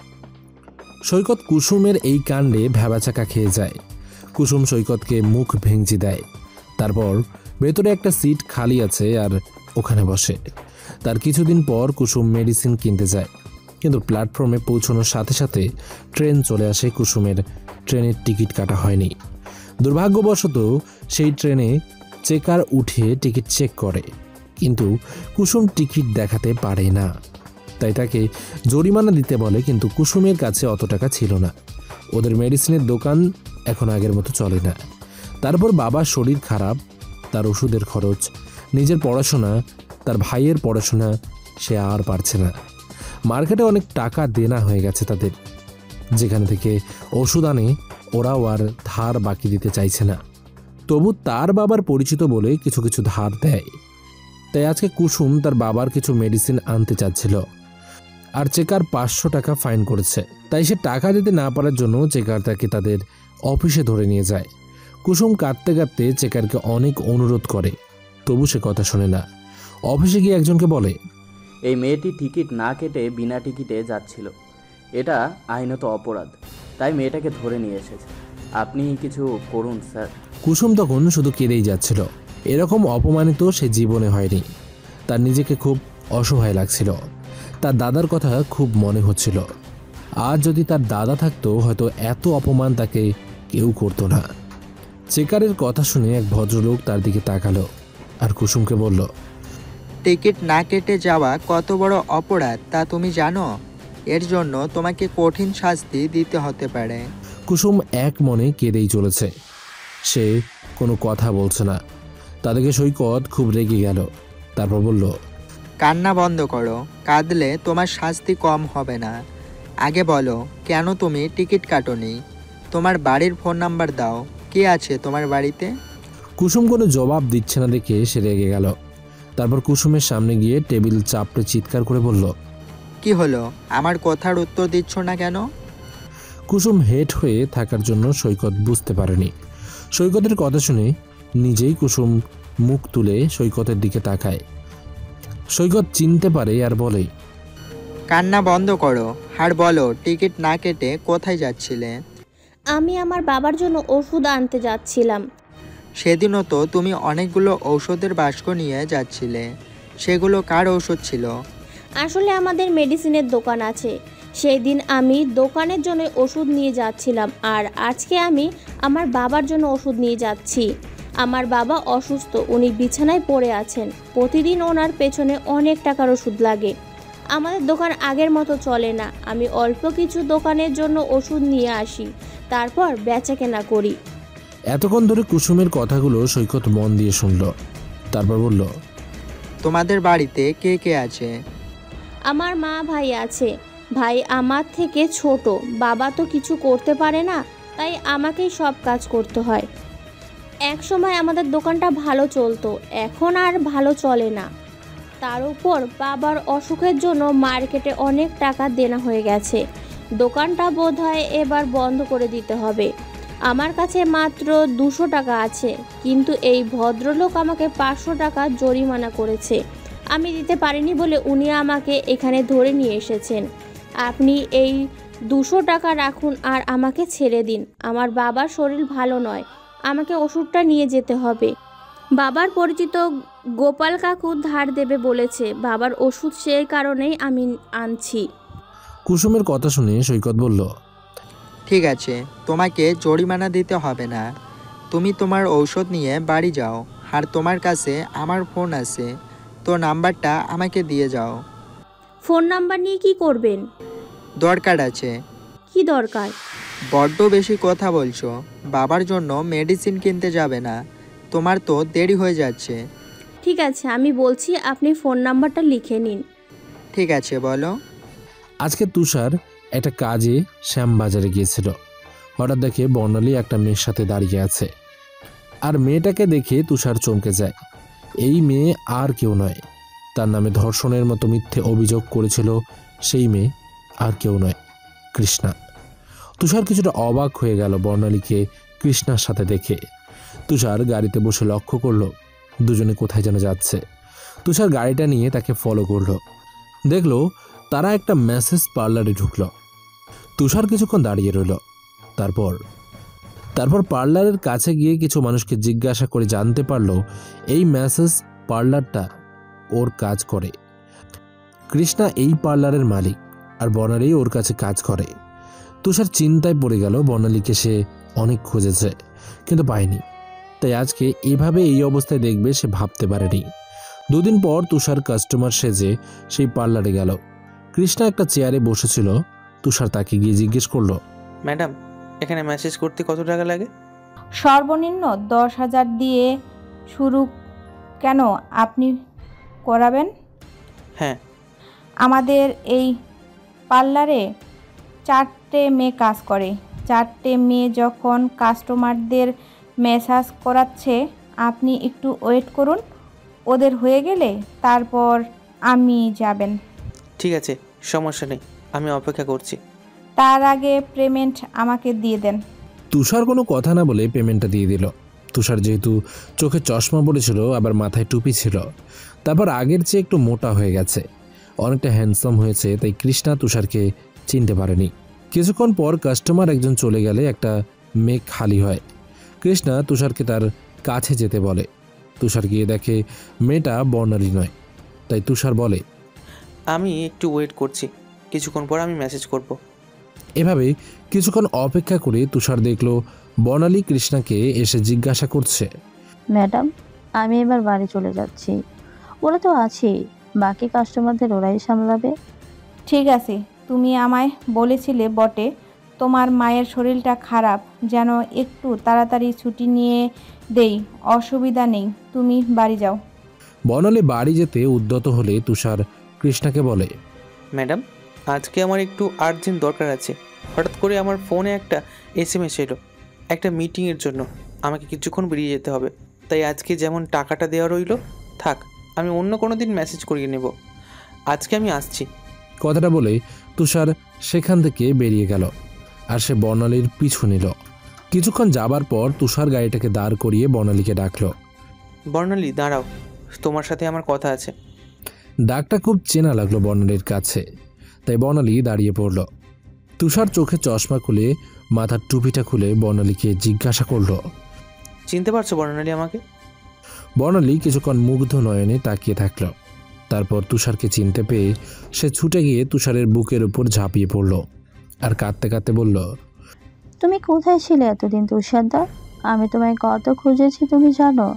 সৈকত কুসুমের এই কাণ্ডে ভ্যাবাচাকা খেয়ে যায়। কুসুম সৈকতকে মুখ ভেঙচি দেয়। তারপর ভেতরে একটা সিট খালি আছে আর ওখানে বসে। তার কিছুদিন পর কুসুম মেডিসিন কিনতে যায়, কিন্তু প্ল্যাটফর্মে পৌঁছানোর সাথে সাথে ট্রেন চলে আসে। কুসুমের ট্রেনের টিকিট কাটা হয়নি। দুর্ভাগ্যবশত সেই ট্রেনে চেকার উঠে টিকিট চেক করে, কিন্তু কুসুম টিকিট দেখাতে পারে না। তাই তাকে জরিমানা দিতে বলে, কিন্তু কুসুমের কাছে অত টাকা ছিল না। ওদের মেডিসিনের দোকান এখন আগের মতো চলে না। তারপর বাবার শরীর খারাপ, তার ওষুধের খরচ, নিজের পড়াশোনা, তার ভাইয়ের পড়াশোনা সে আর পারছে না। মার্কেটে অনেক টাকা দেনা হয়ে গেছে তাদের, যেখান থেকে ওষুধ আনে ওরাও আর ধার বাকি দিতে চাইছে না। তবু তার বাবার পরিচিত বলে কিছু কিছু ধার দেয়। তাই আজকে কুসুম তার বাবার কিছু মেডিসিন আনতে চাচ্ছিল, আর চেকার 500 টাকা ফাইন করেছে। তাই সে টাকা দিতে না পারার জন্য চেকার তাকে তাদের অফিসে ধরে নিয়ে যায়। কুসুম কাঁদতে কাঁদতে চেকারকে অনেক অনুরোধ করে, তবু সে কথা শোনে না। অফিসে গিয়ে একজনকে বলে, এই মেয়েটি টিকিট না কেটে বিনা টিকিটে যাচ্ছিল, এটা আইনত অপরাধ, তাই মেয়েটাকে ধরে নিয়ে এসেছে। আপনি কিছু করুন স্যার। কুসুম তখন শুধু কেঁদেই যাচ্ছিল। এরকম অপমানিত সে জীবনে হয়নি। তার নিজেকে খুব অসহায় লাগছিল। তার দাদার কথা খুব মনে হচ্ছিল। আজ যদি তার দাদা থাকতো হয়তো এত অপমান তাকে কেউ করতো না। চেকারের কথা শুনে এক ভদ্রলোক তার দিকে তাকালো আর কুসুমকে বলল, টিকিট না কেটে যাওয়া কত বড় অপরাধ তা তুমি জানো? এর জন্য তোমাকে কঠিন শাস্তি দিতে হতে পারে। কুসুম এক মনে কেঁদেই চলেছে। সে কোনো কথা বলছে না। তাদেরকে সৈকত খুব রেগে গেল। তারপর বলল, কান্না বন্ধ করো, কাঁদলে তোমার শাস্তি কম হবে না। আগে বলো কেন তুমি টিকিট কাটোনি? তোমার বাড়ির ফোন নাম্বার দাও, কে আছে তোমার বাড়িতে? কুসুম কোনো জবাব দিচ্ছে না দেখে সে রেগে গেল। তারপর কুসুমের সামনে গিয়ে টেবিল চাপড়ে চিৎকার করে বলল, কি হলো? আমার কথার উত্তর দিচ্ছ না কেন? কুসুম হেট হয়ে থাকার জন্য সৈকত বুঝতে পারেনি। সৈকতের কথা শুনে নিজেই কুসুম মুখ তুলে সৈকতের দিকে তাকায়। সৈকত চিনতে পারে আর বলে, কান্না বন্ধ করো, আর বলো টিকিট না কেটে কোথায় যাচ্ছিলে? আমি আমার বাবার জন্য ওষুধ আনতে যাচ্ছিলাম। সেদিনও তো তুমি অনেকগুলো ঔষধের বাক্স নিয়ে যাচ্ছিলে, সেগুলো কার ঔষধ ছিল? আসলে আমাদের মেডিসিনের দোকান আছে, সেই দিন আমি দোকানের জন্য ওষুধ নিয়ে যাচ্ছিলাম, আর আজকে আমি আমার বাবার জন্য ওষুধ নিয়ে যাচ্ছি। আমার বাবা অসুস্থ, উনি বিছানায় পড়ে আছেন। প্রতিদিন ওনার পেছনে অনেক টাকার ওষুধ লাগে। আমাদের দোকান আগের মতো চলে না। আমি অল্প কিছু দোকানের জন্য ওষুধ নিয়ে আসি, তারপর বেচাকেনা করি। এতক্ষণ ধরে কুসুমের কথাগুলো সৈকত মন দিয়ে শুনল। তারপর বলল, তোমাদের বাড়িতে কে কে আছে? আমার মা, ভাই আছে। ভাই আমার থেকে ছোট, বাবা তো কিছু করতে পারে না, তাই আমাকেই সব কাজ করতে হয়। এক সময় আমাদের দোকানটা ভালো চলতো, এখন আর ভালো চলে না। তার উপর বাবার অসুখের জন্য মার্কেটে অনেক টাকা দেনা হয়ে গেছে। দোকানটা বোধহয় এবার বন্ধ করে দিতে হবে। আমার কাছে মাত্র 200 টাকা আছে, কিন্তু এই ভদ্রলোক আমাকে 500 টাকা জরিমানা করেছে। আমি দিতে পারিনি বলে উনি আমাকে এখানে ধরে নিয়ে এসেছেন। আপনি এই 200 টাকা রাখুন আর আমাকে ছেড়ে দিন। আমার বাবার শরীর ভালো নয়, আমাকে ওষুধটা নিয়ে যেতে হবে। বাবার পরিচিত গোপাল কাকু ধার দেবে বলেছে। বাবার ওষুধ সেই কারণেই আমি আনছি। কুসুমের কথা শুনে সৈকত বলল, ঠিক আছে, তোমাকে জরিমানা দিতে হবে না। তুমি তোমার ঔষধ নিয়ে বাড়ি যাও। আর তোমার কাছে আমার ফোন আছে, তো নাম্বারটা আমাকে দিয়ে যাও। ফোন নাম্বার নিয়ে কি করবেন? দরকার আছে। কি দরকার? বড্ড বেশি কথা বলছো। বাবার জন্য মেডিসিন কিনতে যাবে না? তোমার তো দেরি হয়ে যাচ্ছে। ঠিক আছে, আমি বলছি, আপনি ফোন নাম্বারটা লিখে নিন। ঠিক আছে, বলো। আজকে তুষার একটা কাজে শ্যামবাজারে গিয়েছিল। হঠাৎ দেখে বর্ণালী একটা মেয়ের সাথে দাঁড়িয়ে আছে। আর মেয়েটাকে দেখে তুষার চমকে যায়। এই মেয়ে আর কেউ নয়, তার নামে ধর্ষণের মতো মিথ্যে অভিযোগ করেছিল সেই মেয়ে আর কেউ নয়, কৃষ্ণা। তুষার কিছুটা অবাক হয়ে গেল বর্ণালীকে কৃষ্ণার সাথে দেখে। তুষার গাড়িতে বসে লক্ষ্য করলো দুজনে কোথায় যেন যাচ্ছে। তুষার গাড়িটা নিয়ে তাকে ফলো করলো। দেখলো তারা একটা মেসেজ পার্লারে ঢুকলো। তুষার কিছুক্ষণ দাঁড়িয়ে রইল। তারপর পার্লারের কাছে গিয়ে কিছু মানুষকে জিজ্ঞাসা করে জানতে পারলো এই মেসেজ পার্লারটা ওর কাজ করে। কৃষ্ণা এই পার্লারের মালিক, আর বর্ণালী ওর কাছে কাজ করে। তুষার চিন্তায় পড়ে গেল। বর্ণালীকে সে অনেক খুঁজেছে কিন্তু পায়নি, তাই আজকে এভাবে এই অবস্থায় দেখবে সে ভাবতে পারেনি। দুদিন পর তুষার কাস্টমার সেজে সেই পার্লারে গেল। কৃষ্ণা একটা চেয়ারে বসেছিল। তুষার তাকে গিয়ে জিজ্ঞেস করলো, ম্যাডাম, এখানে মেসেজ করতে কত টাকা লাগে? সর্বনিম্ন 10,000 দিয়ে শুরু। কেন, আপনি করাবেন? হ্যাঁ। আমাদের এই পার্লারে 4টে মেয়ে কাজ করে। 4টে মেয়ে যখন কাস্টমারদের ম্যাসাজ করাচ্ছে, আপনি একটু ওয়েট করুন। ওদের হয়ে গেলে তারপর আমি যাবেন। ঠিক আছে, সমস্যা নেই, আমি অপেক্ষা করছি। তার আগে পেমেন্ট আমাকে দিয়ে দেন। তুষার কোনো কথা না বলে পেমেন্টটা দিয়ে দিল। তুষার যেহেতু চোখে চশমা পড়েছিল, আবার মাথায় টুপি ছিল, তারপর আগের চেয়ে একটু মোটা হয়ে গেছে, অনেকটা হ্যান্ডসাম হয়েছে, তাই কৃষ্ণা তুষারকে চিনতে পারেনি। কিছুক্ষণ পর কাস্টমার একজন চলে গেলে একটা মেয়ে খালি হয়। কৃষ্ণা তুষারকে তার কাছে যেতে বলে। তুষার গিয়ে দেখে মেয়েটা বর্ণালী নয়, তাই তুষার বলে, আমি একটু ওয়েট করছি, কিছুক্ষণ পর আমি মেসেজ করব। এভাবে কিছুক্ষণ অপেক্ষা করে তুষার দেখলো বর্ণালী কৃষ্ণাকে এসে জিজ্ঞাসা করছে, ম্যাডাম, আমি এবার বাড়ি চলে যাচ্ছি। ওরা তো আছেই, বাকি কাস্টমারদের ওরাই সামলাবে। ঠিক আছে, তুমি আমায় বলেছিলে বটে তোমার মায়ের শরীরটা খারাপ, যেন একটু তাড়াতাড়ি ছুটি নিয়ে দেই। অসুবিধা নেই, তুমি বাড়ি যাও। বর্ণালী বাড়ি যেতে উদ্যত হলে তুষার কৃষ্ণাকে বলে, ম্যাডাম, আজকে আমার একটু আর্জেন্ট দরকার আছে। হঠাৎ করে আমার ফোনে একটা SMS এলো একটা মিটিংয়ের জন্য, আমাকে কিছুক্ষণ বেরিয়ে যেতে হবে। তাই আজকে যেমন টাকাটা দেওয়া রইলো থাক, আমি অন্য কোনো দিন মেসেজ করিয়ে নেব। আজকে আমি আসছি। কথাটা বলে তুষার সেখান থেকে বেরিয়ে গেল, আর সে বর্ণালীর পিছু নিল। কিছুক্ষণ যাবার পর তুষার গাড়িটাকে দাঁড় করিয়ে বর্ণালীকে ডাকলো। বর্ণালী, দাঁড়াও, তোমার সাথে আমার কথা আছে। ডাকটা খুব চেনা লাগলো বর্ণালীর কাছে, তাই বর্ণালী দাঁড়িয়ে পড়ল। তুষার চোখে চশমা খুলে মাথার টুপিটা খুলে বর্ণালীকে জিজ্ঞাসা করলো, চিনতে পারছো বর্ণালী আমাকে? বর্ণালী কিছুক্ষণ মুগ্ধ নয়নে তাকিয়ে থাকলো। তারপর তুষারকে চিনতে পেয়ে সে ছুটে গিয়ে তুষারের বুকের উপর ঝাঁপিয়ে পড়ল আর কাঁদতে কাঁদতে বলল, তুমি কোথায় ছিলে এতদিন তুষারদা? আমি তোমায় কত খুঁজেছি তুমি জানো?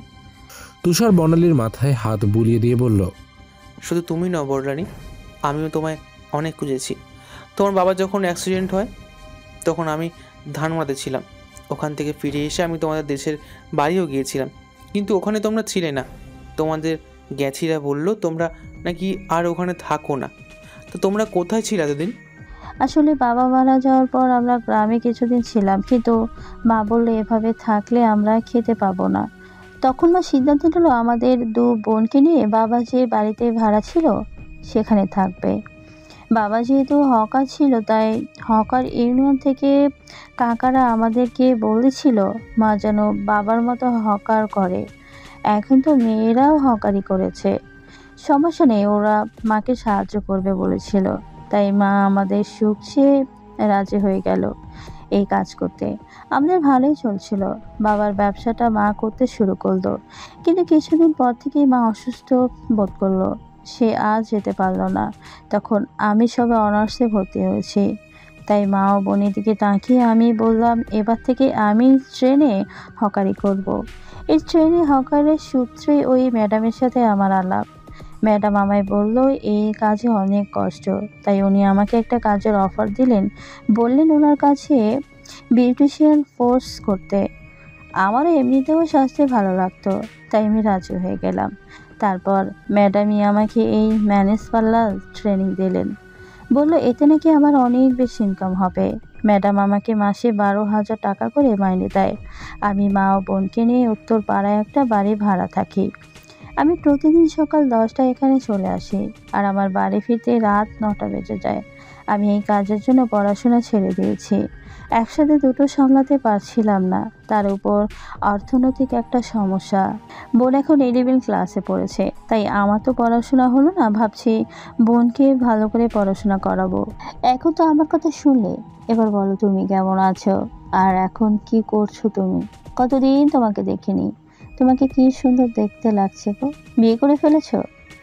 তুষার বর্ণালীর মাথায় হাত বুলিয়ে দিয়ে বলল, শুধু তুমি নও বড়রানী, আমিও তোমায় অনেক খুঁজেছি। তোমার বাবার যখন অ্যাক্সিডেন্ট হয় তখন আমি ধানমাতে ছিলাম। ওখান থেকে ফিরে এসে আমি তোমাদের দেশের বাড়িও গিয়েছিলাম, কিন্তু ওখানে তোমরা ছিলে না। তোমাদের গ্যাছিরা বললো তোমরা নাকি আর ওখানে থাকো না। তো তোমরা কোথায় ছিলে এতদিন? আসলে বাবা মারা যাওয়ার পর আমরা গ্রামে কিছুদিন ছিলাম, কিন্তু মা বললো এভাবে থাকলে আমরা খেতে পাবো না। তখন মা সিদ্ধান্ত নিল আমাদের 2 বোনকে নিয়ে বাবা যে বাড়িতে ভাড়া ছিল সেখানে থাকবে। বাবা যেহেতু হকার ছিল, তাই হকার ইউনিয়ন থেকে কাকারা আমাদেরকে বলেছিল মা যেন বাবার মতো হকার করে। এখন তো মেয়েরাও হকারি করেছে, সমস্যা নেই, ওরা মাকে সাহায্য করবে বলেছিল। তাই মা আমাদের সুখ চেয়ে রাজি হয়ে গেল এই কাজ করতে। আমাদের ভালোই চলছিল। বাবার ব্যবসাটা মা করতে শুরু করলো, কিন্তু কিছুদিন পর থেকেই মা অসুস্থ বোধ করলো। সে আজ যেতে পারলো না। তখন আমি সবে অনার্সে ভর্তি হয়েছি। তাই মা ও বোনের দিকে তাকিয়ে আমি বললাম এবার থেকে আমি ট্রেনে হকারি করব। এই ট্রেনে হকারের সূত্রে ওই ম্যাডামের সাথে আমার আলাপ। ম্যাডাম আমায় বললো এই কাজে অনেক কষ্ট, তাই উনি আমাকে একটা কাজের অফার দিলেন। বললেন ওনার কাছে বিউটিশিয়ান কোর্স করতে। আমারও এমনিতেও স্বাস্থ্যে ভালো লাগতো, তাই আমি রাজি হয়ে গেলাম। তারপর ম্যাডামই আমাকে এই ম্যানেজ পার্লার ট্রেনিং দিলেন। বলল এতে নাকি আমার অনেক বেশি ইনকাম হবে। ম্যাডাম আমাকে মাসে 12,000 টাকা করে মাইনে দেয়। আমি মা ও বোনকে নিয়ে উত্তর পাড়ায় একটা বাড়ি ভাড়া থাকি। আমি প্রতিদিন সকাল 10টায় এখানে চলে আসি, আর আমার বাড়ি ফিরতে রাত 9টা বেজে যায়। আমি এই কাজের জন্য পড়াশোনা ছেড়ে দিয়েছি। একসাথে দুটো সামলাতে পারছিলাম না, তার উপর অর্থনৈতিক একটা সমস্যা। বোন এখন 11 ক্লাসে পড়েছে, তাই আমার তো পড়াশোনা হলো না। ভাবছি বোনকে ভালো করে পড়াশোনা করাবো। এখন তো আমার কথা শুনলে, এবার বলো তুমি কেমন আছো, আর এখন কি করছো তুমি? কতদিন তোমাকে দেখিনি। তোমাকে কি সুন্দর দেখতে লাগছে গো। বিয়ে করে ফেলেছো?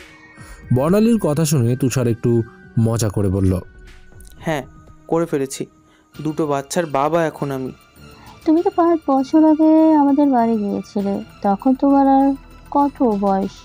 বর্ণালীর কথা শুনে তুষার একটু মজা করে বলল, হ্যাঁ, করে ফেলেছি। 2টো বাচ্চার বাবা এখন আমি। তুমি তো 5 বছর আগে আমাদের বাড়ি গিয়েছিলে, তখন তোমার আর কত বয়স,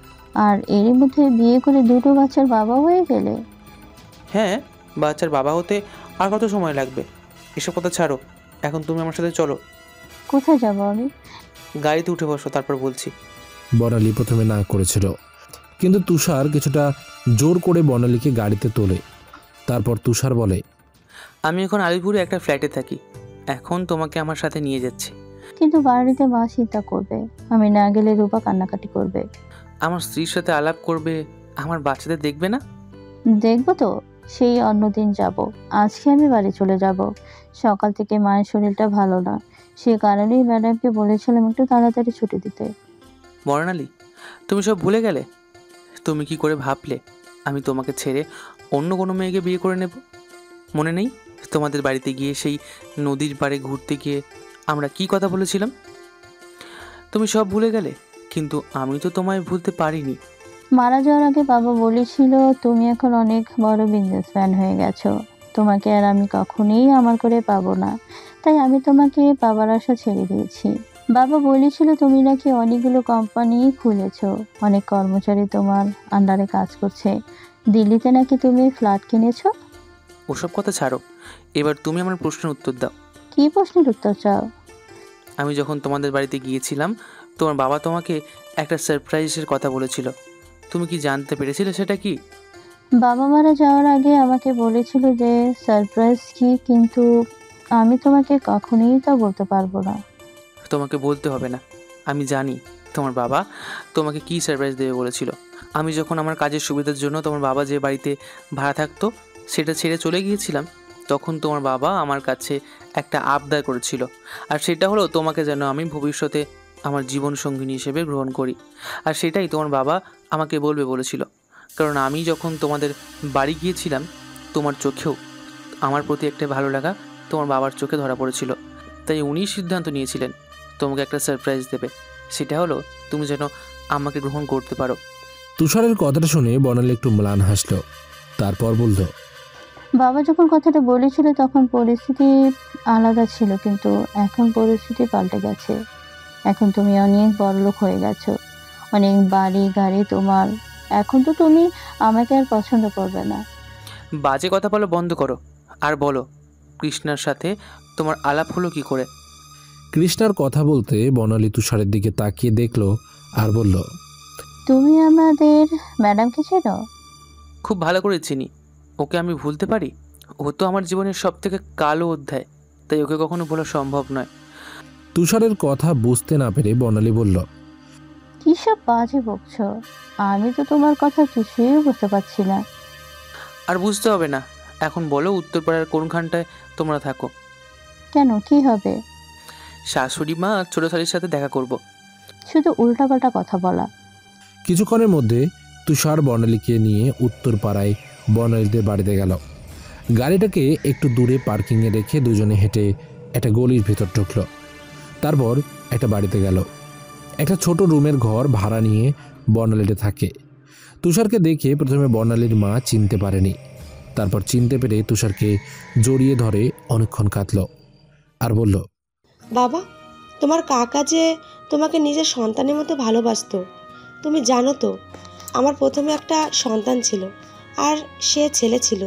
আর এরই মধ্যে বিয়ে করে 2টো বাচ্চার বাবা হয়ে গেলে? হ্যাঁ, বাচ্চার বাবা হতে আর কত সময় লাগবে? এসব কথা ছাড়ো, এখন তুমি আমার সাথে চলো। কোথায় যাবো আমি? গাড়িতে উঠে বসো, তারপর বলছি। বর্ণালী প্রথমে না করেছিল, কিন্তু তুষার কিছুটা জোর করে বর্ণালীকে গাড়িতে তোলে। তারপর তুষার বলে, আমি এখন আলিপুরে একটা ফ্ল্যাটে থাকি, এখন তোমাকে আমার সাথে নিয়ে যাচ্ছি। কিন্তু বাড়িতে মা চিন্তা করবে, আমি না গেলে রূপা কান্নাকাটি করবে। আমার স্ত্রীর সাথে আলাপ করবে, আমার বাচ্চাদের দেখবে না? দেখবো তো, সেই অন্যদিন যাব। আজকে আমি বাড়ি চলে যাব। সকাল থেকে মায়ের শরীরটা ভালো না, সে কারণেই ম্যাডামকে বলেছিলাম একটু তাড়াতাড়ি ছুটি দিতে। বর্ণালী, তুমি সব ভুলে গেলে? তুমি কি করে ভাবলে আমি তোমাকে ছেড়ে অন্য কোনো মেয়েকে বিয়ে করে নেব? মনে নেই তোমাদের বাড়িতে গিয়ে সেই নদীর পাড়ে ঘুরতে গিয়ে আমরা কি কথা বলেছিলাম? তুমি সব ভুলে গেলে, কিন্তু আমি তো তোমায় ভুলতে পারিনি। মারা যাওয়ার আগে বাবা বলেছিল তুমি এখন অনেক বড় বিজনেসম্যান হয়ে গেছো, তোমাকে আর আমি কখনোই আমার করে পাবো না। তাই আমি তোমাকে বাবার আশা ছেড়ে দিয়েছি। বাবা বলেছিল তুমি নাকি অনেকগুলো কোম্পানি খুলেছো, অনেক কর্মচারী তোমার আন্ডারে কাজ করছে। দিল্লিতে নাকি তুমি ফ্ল্যাট কিনেছো। ওসব কথা ছাড়ো, এবার তুমি আমার প্রশ্নের উত্তর দাও। কি প্রশ্নের উত্তর চাও? আমি যখন তোমাদের বাড়িতে গিয়েছিলাম, তোমার বাবা তোমাকে একটা সারপ্রাইজের কথা বলেছিল। তুমি কি জানতে পেরেছিলে সেটা কি? বাবা মারা যাওয়ার আগে আমাকে বলেছিল যে সারপ্রাইজ কি, কিন্তু আমি তোমাকে কখনোই তা বলতে পারবো না। তোমাকে বলতে হবে না, আমি জানি তোমার বাবা তোমাকে কি সারপ্রাইজ দেবে বলেছিল। আমি যখন আমার কাজের সুবিধার জন্য তোমার বাবা যে বাড়িতে ভাড়া থাকতো সেটা ছেড়ে চলে গিয়েছিলাম, তখন তোমার বাবা আমার কাছে একটা আবদার করেছিল, আর সেটা হলো তোমাকে যেন আমি ভবিষ্যতে আমার জীবন সঙ্গিনী হিসেবে গ্রহণ করি। আর সেটাই তোমার বাবা আমাকে বলবে বলেছিল, কারণ আমি যখন তোমাদের বাড়ি গিয়েছিলাম তোমার চোখেও আমার প্রতি একটা ভালো লাগা তোমার বাবার চোখে ধরা পড়েছিল। তাই উনি সিদ্ধান্ত নিয়েছিলেন তোমাকে একটা সারপ্রাইজ দেবে, সেটা হলো তুমি যেন আমাকে গ্রহণ করতে পারো। তুষারের কথাটা শুনে বর্ণালী একটু ম্লান হাসল, তারপর বলল, বাবা যখন কথাটা বলেছিল তখন পরিস্থিতি আলাদা ছিল, কিন্তু এখন পরিস্থিতি পাল্টে গেছে। এখন তুমি অনেক বড়লোক হয়ে গেছো, অনেক বাড়ি গাড়ি তোমার। এখন তো তুমি আমাকে আর পছন্দ করবে না। বাজে কথা বলো বন্ধ করো, আর বলো কৃষ্ণার সাথে তোমার আলাপ হলো কি করে? কৃষ্ণার কথা বলতে বর্ণালী তুষারের দিকে তাকিয়ে দেখলো আর বলল, তুমি আমাদের ম্যাডামকে চেনো? খুব ভালো করে চিনি। ওকে আমি ভুলতে পারি? ও তো আমার জীবনের সব থেকে কালো অধ্যায়, তাই ওকে কখনো ভোলা সম্ভব নয়। তুষারের কথা বুঝতে না পেরে বর্ণালী বলল, কি সব বাজে বকছো? আমি তো তোমার কথা কিছুই বুঝতে পারছি না। আর বুঝতে হবে না, এখন বলো উত্তরপাড়ার কোনখানটায় তোমরা থাকো? কেন, কি হবে? শাশুড়ি মা আর ছোট শালির সাথে দেখা করব। শুধু উল্টাপাল্টা কথা বলা। কিছুক্ষণের মধ্যে তুষার বর্ণালীকে নিয়ে উত্তরপাড়ায় বর্ণালীদের বাড়িতে গেল। গাড়িটাকে একটু দূরে পার্কিংয়ে রেখে দুজনে হেঁটে একটা গলির ভেতর ঢুকলো। তারপর একটা বাড়িতে গেল। একটা ছোট রুমের ঘর ভাড়া নিয়ে বর্ণালীতে থাকে। তুষারকে দেখে প্রথমে বর্ণালীর মা চিনতে পারেনি, তারপর চিনতে পেরে তুষারকে জড়িয়ে ধরে অনেকক্ষণ কাঁদল আর বলল, বাবা, তোমার কাকা যে তোমাকে নিজের সন্তানের মতো ভালোবাসতো। তুমি জানো তো, আমার প্রথমে একটা সন্তান ছিল, আর সে ছেলে ছিল।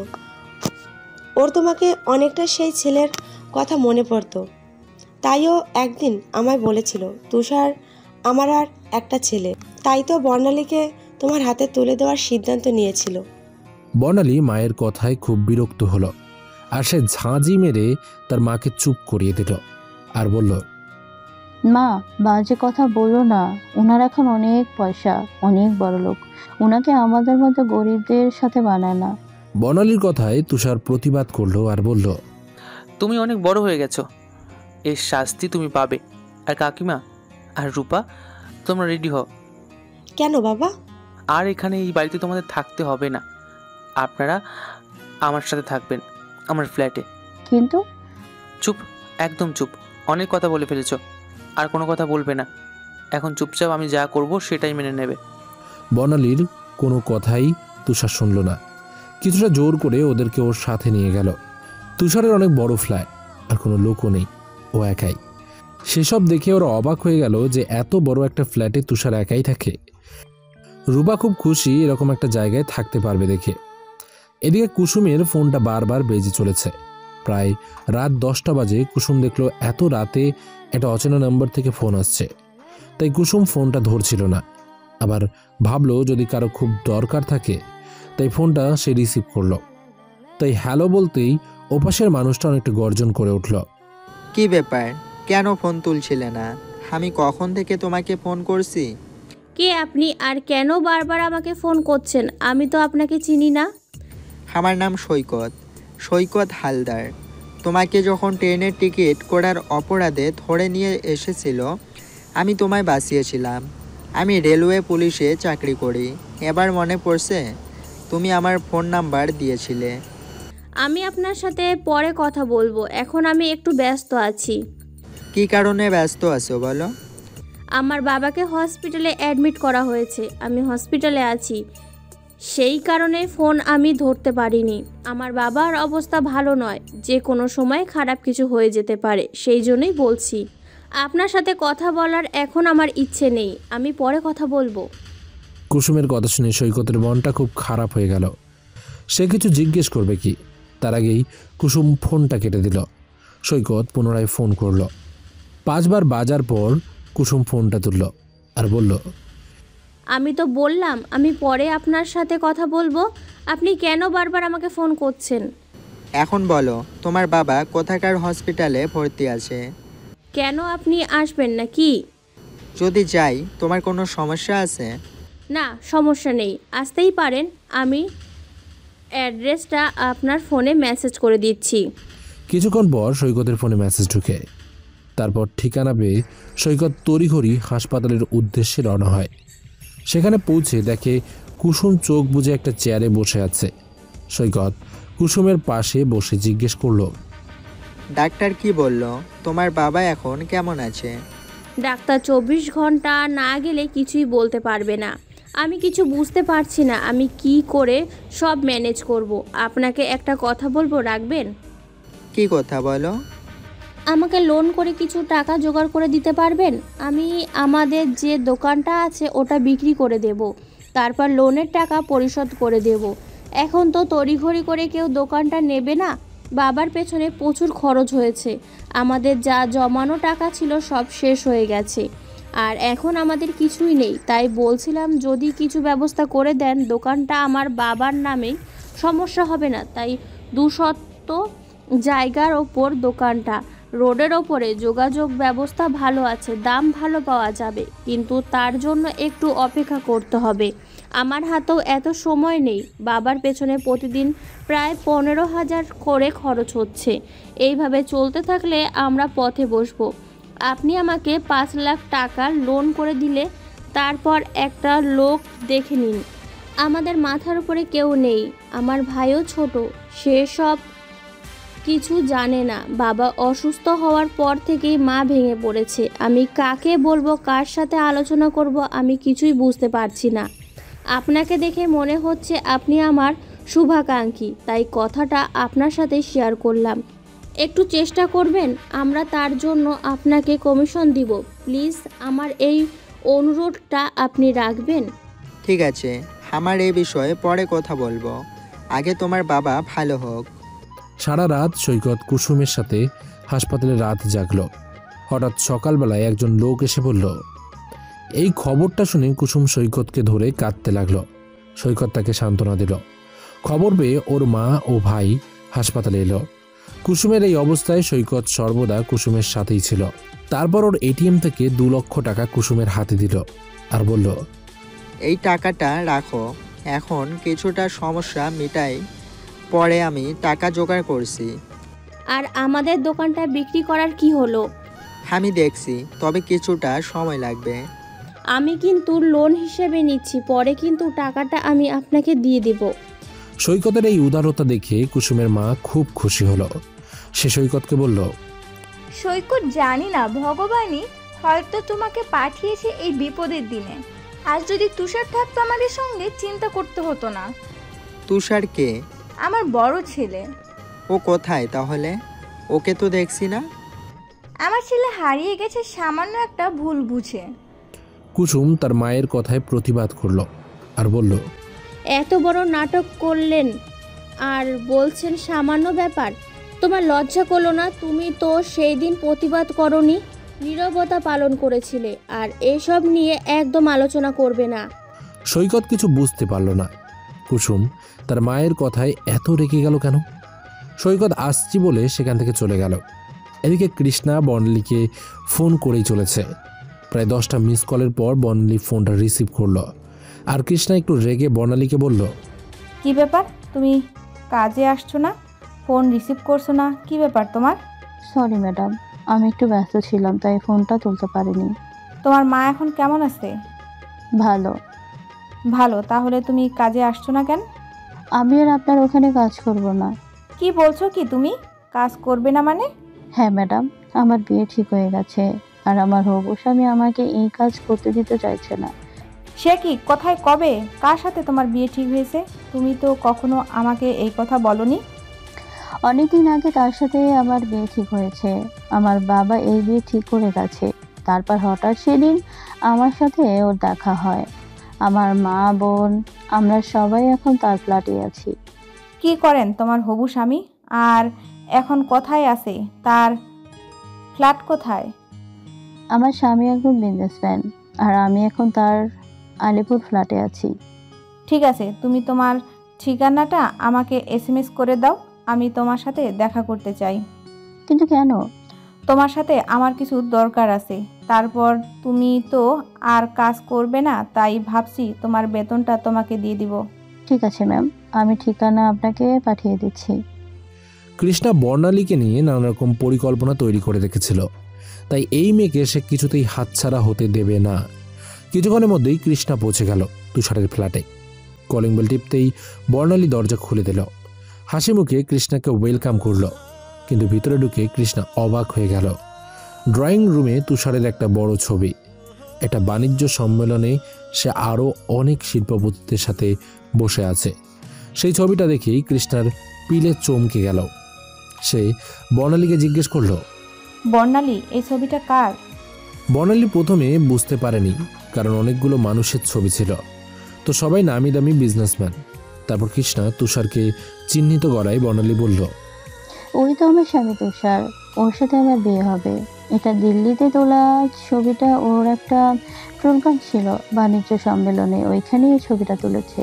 ওর তোমাকে অনেকটা সেই ছেলের কথা মনে পড়তো। তাইও একদিন আমায় বলেছিল, তুষার আমার আর একটা ছেলে। তাই তো বর্ণালীকে তোমার হাতে তুলে দেওয়ার সিদ্ধান্ত নিয়েছিল। বর্ণালী মায়ের কথায় খুব বিরক্ত হলো, আর সে ঝাঁঝি মেরে তার মাকে চুপ করিয়ে দিল আর বলল, মা, বাজে কথা বলো না। ওনার এখন অনেক পয়সা, অনেক বড় লোক। ওনাকে আমাদের মতো গরিবদের সাথে বানায় না। বর্ণালীর কথায় তুষার প্রতিবাদ করলো আর বলল, তুমি অনেক বড় হয়ে গেছো, এর শাস্তি তুমি পাবে। আর কাকিমা আর রূপা, তোমরা রেডি হও। কেন বাবা? আর এখানে এই বাড়িতে তোমাদের থাকতে হবে না, আপনারা আমার সাথে থাকবেন আমার ফ্ল্যাটে। কিন্তু চুপ, একদম চুপ। অনেক কথা বলে ফেলেছো, আর কোনো কথা বলবে না। এখন চুপচাপ আমি যা করব সেটাই মেনে নেবে। বর্ণালীর কোনো কথাই তুষার শুনল না। কিছুটা জোর করে ওদেরকে ওর সাথে নিয়ে গেল। তুষারের অনেক বড় ফ্ল্যাট, আর কোনো লোকও নেই, ও একাই। সেসব দেখে ওরা অবাক হয়ে গেল যে এত বড় একটা ফ্ল্যাটে তুষার একাই থাকে। রূপা খুব খুশি এরকম একটা জায়গায় থাকতে পারবে দেখে। এদিকে কুসুমের ফোনটা বারবার বেজে চলেছে। প্রায় রাত 10টা বাজে কুসুম দেখলো এত রাতে একটা অচেনা নাম্বার থেকে ফোন আসছে। তাই কুসুম ফোনটা ধরছিল না, আবার ভাবলো যদি কারো খুব দরকার থাকে, তাই ফোনটা সে রিসিভ করলো। তাই হ্যালো বলতেই ওপাশের মানুষটা অনেকটা গর্জন করে উঠল, কি ব্যাপার, কেন ফোন তুলছিলে না? আমি কখন থেকে তোমাকে ফোন করছি। কে আপনি, আর কেন বারবার আমাকে ফোন করছেন? আমি তো আপনাকে চিনি না। আমার নাম সৈকত, সৈকত হালদার। তোমাকে যখন ট্রেনের টিকিট করার অপরাধে ধরে নিয়ে এসেছিল, আমি তোমায় বাঁচিয়েছিলাম। আমি রেলওয়ে পুলিশে চাকরি করি। এবার মনে পড়ছে তুমি আমার ফোন নাম্বার দিয়েছিলে। আমি আপনার সাথে পরে কথা বলবো, এখন আমি একটু ব্যস্ত আছি। কি কারণে ব্যস্ত আছো বলো? আমার বাবাকে হসপিটালে অ্যাডমিট করা হয়েছে, আমি হসপিটালে আছি, সেই কারণে ফোন আমি ধরতে পারিনি। আমার বাবার অবস্থা ভালো নয়, যে কোনো সময় খারাপ কিছু হয়ে যেতে পারে, সেই জন্যই বলছি। আপনার সাথে কথা বলার এখন আমার ইচ্ছে নেই, আমি পরে কথা বলবো। কুসুমের কথা শুনে সৈকতের মনটা খুব খারাপ হয়ে গেল। সে কিছু জিজ্ঞেস করবে কি, তার আগেই কুসুম ফোনটা কেটে দিল। সৈকত পুনরায় ফোন করল। 5 বার বাজার পর কুসুম ফোনটা তুলল আর বলল, আমি তো বললাম আমি পরে আপনার সাথে কথা বলবো, আপনি কেন বারবার আমাকে ফোন করছেন? এখন বলো, তোমার বাবা কোথাকার হসপিটালে ভর্তি আছে? কেন, আপনি আসবেন নাকি? যদি যাই, তোমার কোনো সমস্যা আছে? না, সমস্যা নেই, আসতেই পারেন। আমি অ্যাড্রেসটা আপনার ফোনে মেসেজ করে দিচ্ছি। কিছুক্ষণ পর সৈকতের ফোনে মেসেজ ঢুকে। তারপর ঠিকানা পেয়ে সৈকত তড়িঘড়ি হাসপাতালের উদ্দেশ্যে রওনা হয়। সেখানে পৌঁছে দেখে কুসুম চোখ বুজে একটা চেয়ারে বসে আছে। সৈকত কুসুমের পাশে বসে জিজ্ঞেস করলো, ডাক্তার কি বলল? তোমার বাবা এখন কেমন আছে? ডাক্তার 24 ঘন্টা না গেলে কিছুই বলতে পারবে না। আমি কিছু বুঝতে পারছি না আমি কি করে সব ম্যানেজ করব। আপনাকে একটা কথা বলবো, রাখবেন? কি কথা বলো? আমাকে লোন করে কিছু টাকা জোগাড় করে দিতে পারবেন? আমি আমাদের যে দোকানটা আছে ওটা বিক্রি করে দেব, তারপর লোনের টাকা পরিশোধ করে দেব। এখন তো তড়িঘড়ি করে কেউ দোকানটা নেবে না। বাবার পেছনে প্রচুর খরচ হয়েছে, আমাদের যা জমানো টাকা ছিল সব শেষ হয়ে গেছে, আর এখন আমাদের কিছুই নেই। তাই বলছিলাম যদি কিছু ব্যবস্থা করে দেন, দোকানটা আমার বাবার নামে, সমস্যা হবে না। তাই 200 জায়গার ওপর দোকানটা, রোডের ওপরে, যোগাযোগ ব্যবস্থা ভালো আছে, দাম ভালো পাওয়া যাবে, কিন্তু তার জন্য একটু অপেক্ষা করতে হবে। আমার হাতেও এত সময় নেই। বাবার পেছনে প্রতিদিন প্রায় 15,000 করে খরচ হচ্ছে। এইভাবে চলতে থাকলে আমরা পথে বসবো। আপনি আমাকে 5 লাখ টাকা লোন করে দিলে তারপর একটা লোক দেখে নিন। আমাদের মাথার উপরে কেউ নেই, আমার ভাইও ছোট, সে সব কিছু জানে না। বাবা অসুস্থ হওয়ার পর থেকেই মা ভেঙে পড়েছে। আমি কাকে বলবো, কার সাথে আলোচনা করব, আমি কিছুই বুঝতে পারছি না। আপনাকে দেখে মনে হচ্ছে আপনি আমার শুভাকাঙ্ক্ষী, তাই কথাটা আপনার সাথে শেয়ার করলাম। একটু চেষ্টা করবেন, আমরা তার জন্য আপনাকে কমিশন দিব। প্লিজ আমার এই অনুরোধটা আপনি রাখবেন? ঠিক আছে, আমার এই বিষয়ে পরে কথা বলবো, আগে তোমার বাবা ভালো হোক। সারা রাত সৈকত কুসুমের সাথে হাসপাতালে রাত জাগল। হঠাৎ সকালবেলায় একজন লোক এসে বলল। এই খবরটা শুনে কুসুম সৈকতকে ধরে কাঁদতে লাগলো। সৈকত তাকে সান্ত্বনা দিল। খবর পেয়ে ওর মা ও ভাই হাসপাতালে এলো। কুসুমের এই অবস্থায় সৈকত সর্বদা কুসুমের সাথেই ছিল। তারপর ওর এটিএম থেকে 2 লক্ষ টাকা কুসুমের হাতে দিল আর বলল, এই টাকাটা রাখো, এখন কিছুটা সমস্যা মিটাই, পরে আমি টাকা জোগাড় করছি। আর আমাদের দোকানটা বিক্রি করার কি হলো? আমি দেখছি, তবে কিছুটা সময় লাগবে। আমি কিন্তু লোন হিসেবে নিচ্ছি, পরে কিন্তু টাকাটা আমি আপনাকে দিয়ে দেব। সৈকতের এই উদারতা দেখে কুসুমের মা খুব খুশি হলো। সে সৈকতকে বলল, সৈকত, জানি না ভগবানই হয়তো তোমাকে পাঠিয়েছে এই বিপদের দিনে। আজ যদি তুষার থাকতো আমাদের সঙ্গে, চিন্তা করতে হতো না। তুষার কে? আমার বড় ছেলে। ও কোথায় তাহলে? ওকে তো দেখছি না। আমার ছেলে হারিয়ে গেছে সামান্য একটা ভুল বুঝে। কুসুম তার মায়ের কথায় প্রতিবাদ করলো আর বলল, এত বড় নাটক করলেন আর বলছেন সামান্য ব্যাপার? তোমার লজ্জা করলো না? তুমি তো সেই দিন প্রতিবাদ করনি, নীরবতা পালন করেছিলে। আর এসব নিয়ে একদম আলোচনা করবে না। সৈকত কিছু বুঝতে পারল না। কুসুম তার মায়ের কথায় এত রেগে গেল কেন? সৈকত আসছি বলে সেখান থেকে চলে গেল। এদিকে কৃষ্ণা বর্ণালীকে ফোন করেই চলেছে। প্রায় 10টা মিস কলের পর বর্ণালী ফোনটা রিসিভ করলো আর কৃষ্ণা একটু রেগে বর্ণালীকে বলল, কি ব্যাপার, তুমি কাজে আসছো না, ফোন রিসিভ করছো না, কি ব্যাপার তোমার? সরি ম্যাডাম, আমি একটু ব্যস্ত ছিলাম তাই ফোনটা তুলতে পারিনি। তোমার মা এখন কেমন আছে? ভালো। ভালো, তাহলে তুমি কাজে আসছো না কেন? আমি আর আপনার ওখানে কাজ করব না। কি বলছো কি তুমি? কাজ করবে না মানে? হ্যাঁ ম্যাডাম, আমার বিয়ে ঠিক হয়ে গেছে আর আমার হবু স্বামী আমাকে এই কাজ করতে দিতে চাইছে না। সে কি? কোথায়, কবে, কার সাথে তোমার বিয়ে ঠিক হয়েছে? তুমি তো কখনো আমাকে এই কথা বলনি। অনেকদিন আগে তার সাথে আমার বিয়ে ঠিক হয়েছে। আমার বাবা এই বিয়ে ঠিক করে গেছে। তারপর হঠাৎ সেদিন আমার সাথে ওর দেখা হয়। আমার মা, বোন, আমরা সবাই এখন তার ফ্ল্যাটে আছি। কি করেন তোমার হবু স্বামী? আর এখন কোথায় আছে? তার ফ্ল্যাট কোথায়? আমার স্বামী একজন বিজনেসম্যান আর আমি এখন তার আলিপুর ফ্ল্যাটে আছি। ঠিক আছে, তুমি তোমার ঠিকানাটা আমাকে SMS করে দাও, আমি তোমার সাথে দেখা করতে চাই। কিন্তু কেন? তোমার সাথে আমার কিছু দরকার আছে। তারপর তুমি তো আর কাজ করবে না, তাই ভাবছি তোমার বেতনটা তোমাকে দিয়ে দিব। ঠিক আছে ম্যাম, আমি ঠিকানা আপনাকে পাঠিয়ে দিচ্ছি। কৃষ্ণা বর্ণালীকে নিয়ে নানা রকম পরিকল্পনা তৈরি করে রেখেছিল, তাই এই মেয়েকে সে কিছুতেই হাতছাড়া হতে দেবে না। কিছুক্ষণের মধ্যেই কৃষ্ণা পৌঁছে গেল তুষারের ফ্ল্যাটে। কলিং বেল টিপতেই বর্ণালী দরজা খুলে দিল। হাসি মুখে কৃষ্ণাকে ওয়েলকাম করলো, কিন্তু ভিতরে ঢুকে কৃষ্ণা অবাক হয়ে গেল। ড্রয়িং রুমে তুষারের একটা বড় ছবি, একটা বাণিজ্য সম্মেলনে সে আরও অনেক শিল্পপতিদের সাথে বসে আছে। সেই ছবিটা দেখেই কৃষ্ণার পিলে চমকে গেল। সে বর্ণালীকে জিজ্ঞেস করলো, বর্ণালী, এই ছবিটা কার? বর্ণালী প্রথমে বুঝতে পারেনি, কারণ অনেকগুলো মানুষের ছবি ছিল, তো সবাই নামি দামি বিজনেসম্যান। তারপর কৃষ্ণা তুষারকে চিহ্নিত করায় বর্ণালী বলল, ওই তো আমার স্বামী তুষার, ওর সাথে আমার বিয়ে হবে। এটা দিল্লিতে তোলা ছবিটা, ওর একটা প্রোগ্রাম ছিল বাণিজ্য সম্মেলনে, ওইখানেই এই ছবিটা তুলেছে।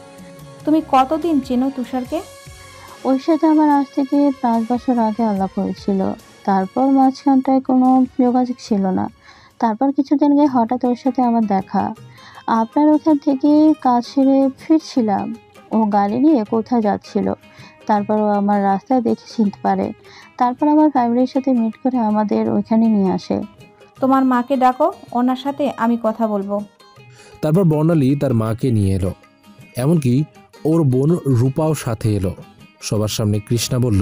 তুমি কতদিন চেনো তুষারকে? ওর সাথে আমার আজ থেকে 5 বছর আগে আলাপ হয়েছিল, তারপর মাঝখানটায় কোনো যোগাযোগ ছিল না। তারপর কিছুদিন আগে হঠাৎ ওর সাথে আমার দেখা। আপনার ওখান থেকে কাজ সেরে ফিরছিলাম, ও গাড়ি নিয়ে কোথায় যাচ্ছিল, তারপর ও আমার রাস্তায় দেখে চিনতে পারে। তারপর আমার ফ্যামিলির সাথে মিট করে আমাদের ওইখানে নিয়ে আসে। তোমার মাকে ডাকো, ওনার সাথে আমি কথা বলবো। তারপর বর্ণালী তার মাকে নিয়ে এলো, এমনকি ওর বোন রূপাও সাথে এলো। সবার সামনে কৃষ্ণা বলল,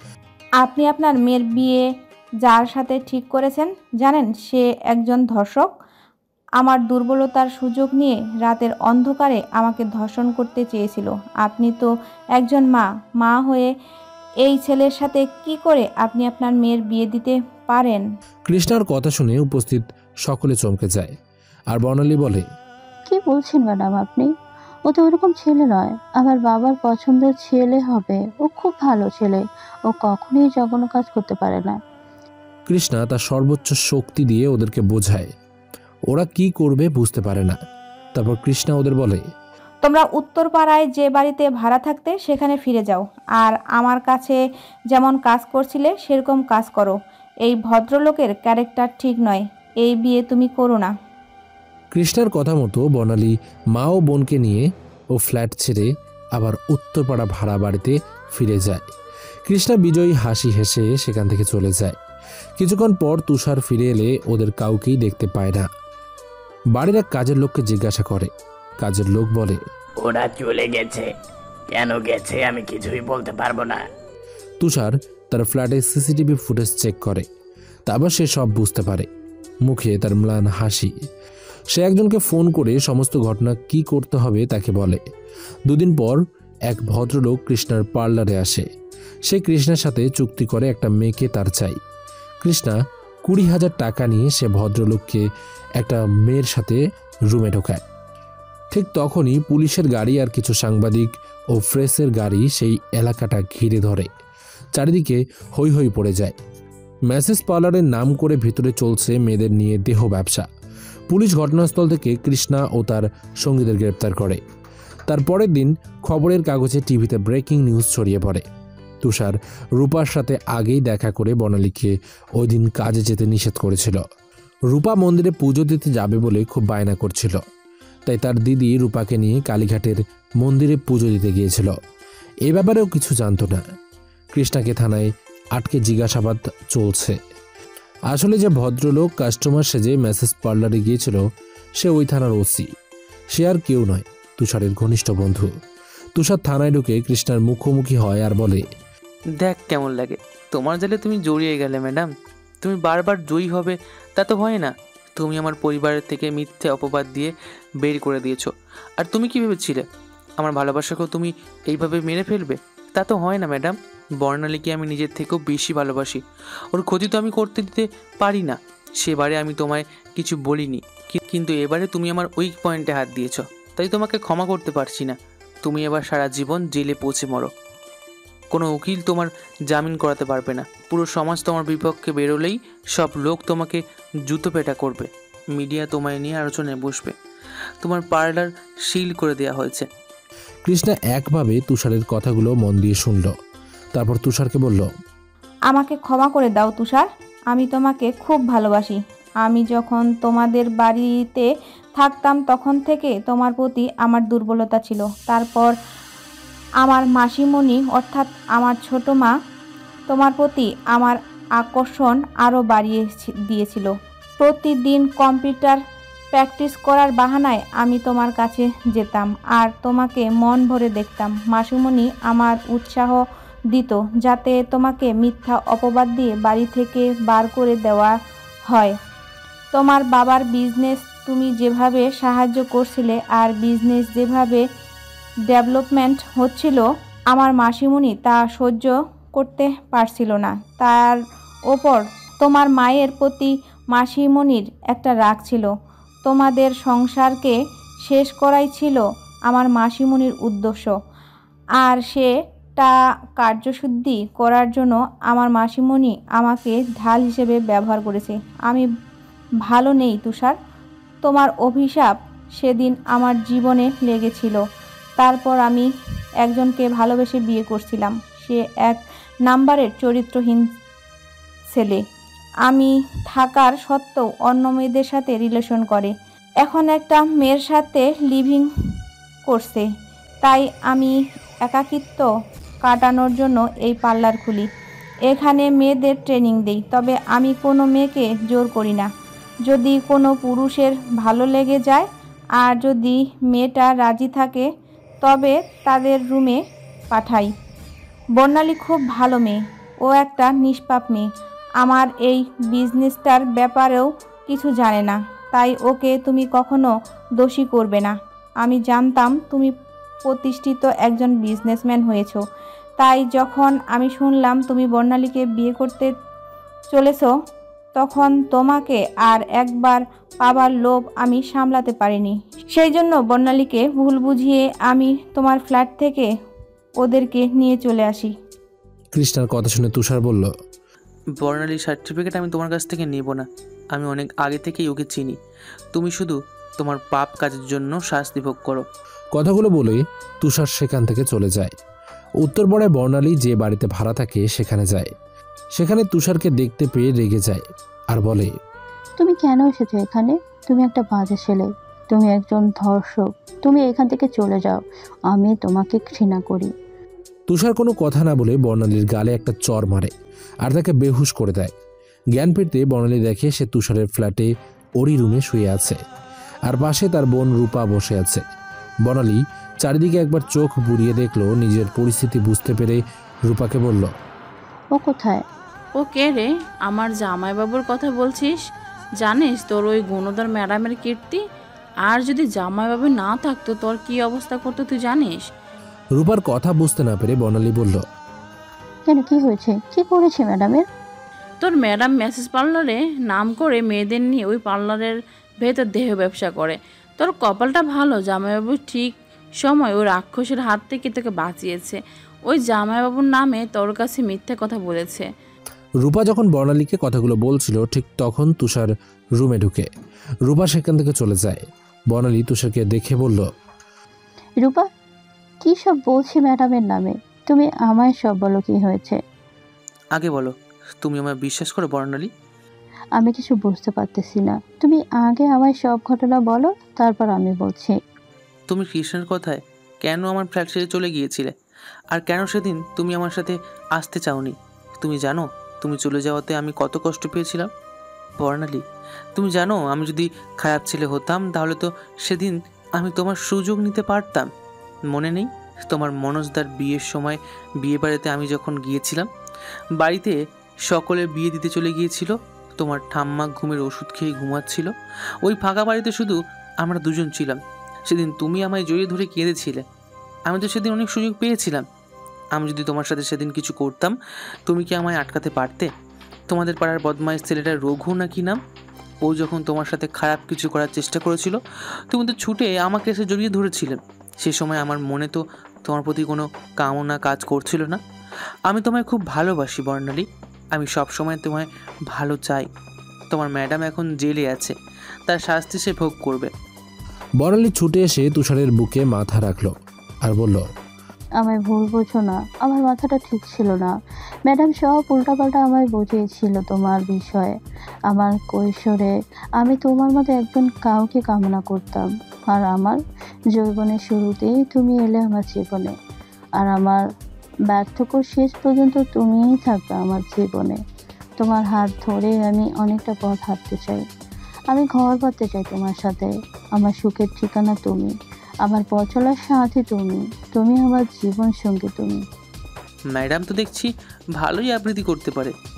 আপনি আপনার মেয়ের বিয়ে যার সাথে ঠিক করেছেন জানেন সে একজন ধর্ষক। আমার দুর্বলতার সুযোগ নিয়ে রাতের অন্ধকারে আমাকে ধর্ষণ করতে চেয়েছিল। আপনি তো একজন মা হয়ে এই ছেলের সাথে কি করে আপনি আপনার মেয়ের বিয়ে দিতে পারেন? কৃষ্ণার কথা শুনে উপস্থিত সকলে চমকে যায়। আর বর্ণালী বলে, কি বলছেন ম্যাডাম আপনি? ও তো ওরকম ছেলে নয়, আমার বাবার পছন্দের ছেলে হবে। ও খুব ভালো ছেলে, ও কখনোই জঘন্য কাজ করতে পারে না। কৃষ্ণা তার সর্বোচ্চ শক্তি দিয়ে ওদেরকে বোঝায়, ওরা কি করবে বুঝতে পারে না। তারপর কৃষ্ণা ওদের বলে, তোমরা উত্তরপাড়ায় যে বাড়িতে ভাড়া থাকতে সেখানে ফিরে যাও, আর আমার কাছে যেমন কাজ করছিলে সেরকম কাজ করো। এই ভদ্রলোকের ক্যারেক্টার ঠিক নয়, এই বিয়ে তুমি করো না। কৃষ্ণার কথা মতো বর্ণালী মা ও বোনকে নিয়ে ও ফ্ল্যাট ছেড়ে আবার উত্তরপাড়া ভাড়া বাড়িতে ফিরে যায়। কৃষ্ণা বিজয়ী হাসি হেসে সেখান থেকে চলে যায়। কিছুক্ষণ পর তুষার ফিরে এলে ওদের কাউকেই দেখতে পায় না। বাড়ির এক কাজের লোককে জিজ্ঞাসা করে। কাজের লোক বলে, ওরা চলে গেছে, কেন গেছে আমি কিছুই বলতে পারবো না। তুষার তার ফ্ল্যাটে সিসিটিভি ফুটেজ চেক করে, তারপর সে সব বুঝতে পারে। মুখে তার ম্লান হাসি। সে একজনকে ফোন করে সমস্ত ঘটনা কি করতে হবে তাকে বলে। 2 দিন পর এক ভদ্রলোক কৃষ্ণার পার্লারে আসে। সে কৃষ্ণার সাথে চুক্তি করে একটা মেয়েকে তার চাই। কৃষ্ণা 20,000 টাকা নিয়ে সে ভদ্রলোককে একটা মেয়ের সাথে রুমে ঢোকায়। ঠিক তখনই পুলিশের গাড়ি আর কিছু সাংবাদিক ও প্রেসের গাড়ি সেই এলাকাটা ঘিরে ধরে। চারিদিকে হৈ হৈ পড়ে যায়। মেসেজ পার্লারের নাম করে ভিতরে চলছে মেয়েদের নিয়ে দেহ ব্যবসা। পুলিশ ঘটনাস্থল থেকে কৃষ্ণা ও তার সঙ্গীদের গ্রেপ্তার করে। তার পরের দিন খবরের কাগজে টিভিতে ব্রেকিং নিউজ ছড়িয়ে পড়ে। তুষার রূপার সাথে আগেই দেখা করে বর্ণালীকে ওই দিন কাজে যেতে নিষেধ করেছিল। রূপা মন্দিরে পুজো দিতে যাবে বলে খুব বায়না করছিল, তাই তার দিদি রূপাকে নিয়ে কালীঘাটের মন্দিরে পুজো দিতে গিয়েছিল। এ ব্যাপারেও কিছু জানতো না। কৃষ্ণাকে থানায় আটকে জিজ্ঞাসাবাদ চলছে। আসলে যে ভদ্রলোক কাস্টমার সেজে মেসেজ পার্লারে গিয়েছিল সে ওই থানার ওসি। সে আর কেউ নয়, তুষারের ঘনিষ্ঠ বন্ধু। তুষার থানায় ঢুকে কৃষ্ণার মুখোমুখি হয় আর বলে, দেখ কেমন লাগে, তোমার জালে তুমি জড়িয়ে গেলে ম্যাডাম। তুমি বারবার জয়ী হবে তা তো হয় না। তুমি আমার পরিবারের থেকে মিথ্যে অপবাদ দিয়ে বের করে দিয়েছো। আর তুমি কি ভেবেছিলে আমার ভালোবাসাকেও তুমি এইভাবে মেরে ফেলবে? তা তো হয় না ম্যাডাম। বর্ণালীকে আমি নিজের থেকেও বেশি ভালোবাসি, ওর ক্ষতি তো আমি করতে দিতে পারি না। সেবারে আমি তোমায় কিছু বলিনি, কিন্তু এবারে তুমি আমার উইক পয়েন্টে হাত দিয়েছো, তাই তোমাকে ক্ষমা করতে পারছি না। তুমি এবার সারা জীবন জেলে পৌঁছে মরো। কোনো উকিল তোমার জামিন করাতে পারবে না। পুরো সমাজ তোমার বিপক্ষে বেরোলেই সব লোক তোমাকে জুতো পেটা করবে, মিডিয়া তোমায় নিয়ে আলোচনায় বসবে। তোমার পার্লার সিল করে দেওয়া হয়েছে। কৃষ্ণা একভাবে তুষারের কথাগুলো মন দিয়ে শুনল। তারপর তুষারকে বলল, আমাকে ক্ষমা করে দাও তুষার, আমি তোমাকে খুব ভালোবাসি। আমি যখন তোমাদের বাড়িতে থাকতাম তখন থেকে তোমার প্রতি আমার দুর্বলতা ছিল। তারপর আমার মাসিমণি অর্থাৎ আমার ছোট মা তোমার প্রতি আমার আকর্ষণ আরও বাড়িয়ে দিয়েছিল। প্রতিদিন কম্পিউটার প্র্যাকটিস করার বাহানায় আমি তোমার কাছে যেতাম আর তোমাকে মন ভরে দেখতাম। মাসিমণি আমার উৎসাহ দিত যাতে তোমাকে মিথ্যা অপবাদ দিয়ে বাড়ি থেকে বার করে দেওয়া হয়। তোমার বাবার বিজনেস তুমি যেভাবে সাহায্য করছিলে আর বিজনেস যেভাবে ডেভেলপমেন্ট হচ্ছিল, আমার মাসিমণি তা সহ্য করতে পারছিল না। তার ওপর তোমার মায়ের প্রতি মাসিমণির একটা রাগ ছিল। তোমাদের সংসারকে শেষ করাই ছিল আমার মাসিমণির উদ্দেশ্য, আর সেটা কার্যসিদ্ধি করার জন্য আমার মাসিমণি আমাকে ঢাল হিসেবে ব্যবহার করেছে। আমি ভালো নেই তুষার, তোমার অভিশাপ সেদিন আমার জীবনে লেগেছিল। তারপর আমি একজনকে ভালোবেসে বিয়ে করছিলাম। সে এক নাম্বারের চরিত্রহীন ছেলে। আমি থাকার সত্ত্বেও অন্য মেয়েদের সাথে রিলেশন করে, এখন একটা মেয়ের সাথে লিভিং করছে। তাই আমি একাকিত্ব কাটানোর জন্য এই পার্লার খুলি। এখানে মেয়েদের ট্রেনিং দিই, তবে আমি কোনো মেয়েকে জোর করি না। যদি কোনো পুরুষের ভালো লেগে যায় আর যদি মেয়েটা রাজি থাকে তবে তাদের রুমে পাঠাই। বর্ণালী খুব ভালো মেয়ে, ও একটা নিষ্পাপ মেয়ে। আমার এই বিজনেসটার ব্যাপারেও কিছু জানে না, তাই ওকে তুমি কখনো দোষী করবে না। আমি জানতাম তুমি প্রতিষ্ঠিত একজন বিজনেসম্যান হয়েছো, তাই যখন আমি শুনলাম তুমি বর্ণালীকে বিয়ে করতে চলেছো, তখন তোমাকে আর একবার পাবার লোভ আমি সামলাতে পারিনি। সেই জন্য বর্ণালীকে ভুল বুঝিয়ে আমি তোমার ফ্ল্যাট থেকে ওদেরকে নিয়ে চলে আসি। কৃষ্ণার কথা শুনে তুষার বলল, বর্ণালীর সার্টিফিকেট আমি তোমার কাছ থেকে নেব না। আমি অনেক আগে থেকেই ওকে চিনি। তুমি শুধু তোমার পাপ কাজের জন্য শাস্তি ভোগ করো। কথাগুলো বলে তুষার সেখান থেকে চলে যায়। উত্তরপাড়ায় বর্ণালী যে বাড়িতে ভাড়া থাকে সেখানে যায়। সেখানে তুষারকে দেখতে পেয়ে রেগে যায় আর বলে, তুমি কেন এসেছো এখানে? তুমি একটা বাজে ছেলে, তুমি একজন ধর্ষক, তুমি এখান থেকে চলে যাও, আমি তোমাকে ঘৃণা করি। তুষার কোনো কথা না বলে বর্ণালীর গালে একটা চর মারে আর তাকে বেহুশ করে দেয়। জ্ঞান ফিরতে বর্ণালী দেখে সে তুষারের ফ্ল্যাটে ওরই রুমে শুয়ে আছে, আর পাশে তার বোন রূপা বসে আছে। বর্ণালী চারিদিকে একবার চোখ বুলিয়ে দেখলো, নিজের পরিস্থিতি বুঝতে পেরে রূপাকে বলল, ও কোথায়? ও কে রে? আমার জামাইবাবুর কথা বলছিস? জানিস তোর ওই গুণধর ম্যাডামের কীর্তি? আর যদি জামাইবাবু না থাকতো তোর কি অবস্থা করতো তুই জানিস? রূপার কথা বুঝতে না পেরে বর্ণালী বলল, কেন, কি হয়েছে? কি করেছে ম্যাডামের? তোর ম্যাডাম মেসেজ পার্লারে নাম করে মেয়েদের নিয়ে ওই পার্লারের ভেতর দেহ ব্যবসা করে। তোর কপালটা ভালো, জামাইবাবু ঠিক সময় ওই রাক্ষসের হাত থেকে তোকে বাঁচিয়েছে। ওই জামাইবাবুর নামে তোর কাছে মিথ্যে কথা বলেছে। রূপা যখন বর্ণালীকে কথাগুলো বলছিল ঠিক তখন তুষার রুমে ঢুকে। রূপা সেখান থেকে চলে যায়। বর্ণালী তুষারকে দেখে বলল, রূপা, কি সব বলছি ম্যাডামের নামে? তুমি আমায় সব বলো, কি হয়েছে আগে বলো। তুমি আমায় বিশ্বাস করো বর্ণালী? আমি কিছু বুঝতে পারতেছি না, তুমি আগে আমায় সব ঘটনা বলো, তারপর আমি বলছি। তুমি কৃষ্ণের কথায় কেন আমার ফ্ল্যাট ছেড়ে চলে গিয়েছিলে? আর কেন সেদিন তুমি আমার সাথে আসতে চাওনি? তুমি জানো তুমি চলে যাওয়াতে আমি কত কষ্ট পেয়েছিলাম? বর্ণালী, তুমি জানো আমি যদি খারাপ ছেলে হতাম তাহলে তো সেদিন আমি তোমার সুযোগ নিতে পারতাম। মনে নেই তোমার মনোজদার বিয়ের সময় বিয়ে বাড়িতে আমি যখন গিয়েছিলাম, বাড়িতে সকলে বিয়ে দিতে চলে গিয়েছিল, তোমার ঠাম্মা ঘুমের ওষুধ খেয়ে ঘুমাচ্ছিল, ওই ফাঁকা বাড়িতে শুধু আমরা দুজন ছিলাম। সেদিন তুমি আমায় জড়িয়ে ধরে কেঁদেছিলে। আমি তো সেদিন অনেক সুযোগ পেয়েছিলাম। আমি যদি তোমার সাথে সেদিন কিছু করতাম, তুমি কি আমায় আটকাতে পারতে? তোমাদের পাড়ার বদমাইশ ছেলেটার রঘু নাকি নাম, ও যখন তোমার সাথে খারাপ কিছু করার চেষ্টা করেছিল, তুমি তো ছুটে আমাকে এসে জড়িয়ে ধরেছিলে। সে সময় আমার মনে তো তোমার প্রতি কোনো কামনা কাজ করছিল না। আমি তোমায় খুব ভালোবাসি বর্ণালী, আমি সব সময় তোমায় ভালো চাই। তোমার ম্যাডাম এখন জেলে আছে, তার শাস্তি সে ভোগ করবে। বর্ণালী ছুটে এসে তুষারের বুকে মাথা রাখলো আর বলল, আমায় ভুল বোঝো না, আমার মাথাটা ঠিক ছিল না। ম্যাডাম সব উল্টাপাল্টা আমায় বুঝিয়েছিল তোমার বিষয়ে। আমার কৈশোরে আমি তোমার মতো একজন কাউকে কামনা করতাম, আর আমার যৌবনের শুরুতেই তুমি এলে আমার জীবনে, আর আমার ব্যর্থকর শেষ পর্যন্ত তুমিই থাকবে আমার জীবনে। তোমার হাত ধরে আমি অনেকটা পথ হাঁটতে চাই, আমি ঘর বাঁধতে চাই তোমার সাথে। আমার সুখের ঠিকানা তুমি, আমার পথ চলার সাথী তুমি, তুমি আমার জীবন সঙ্গী তুমি। ম্যাডাম তো দেখছি ভালোই আবৃত্তি করতে পারে।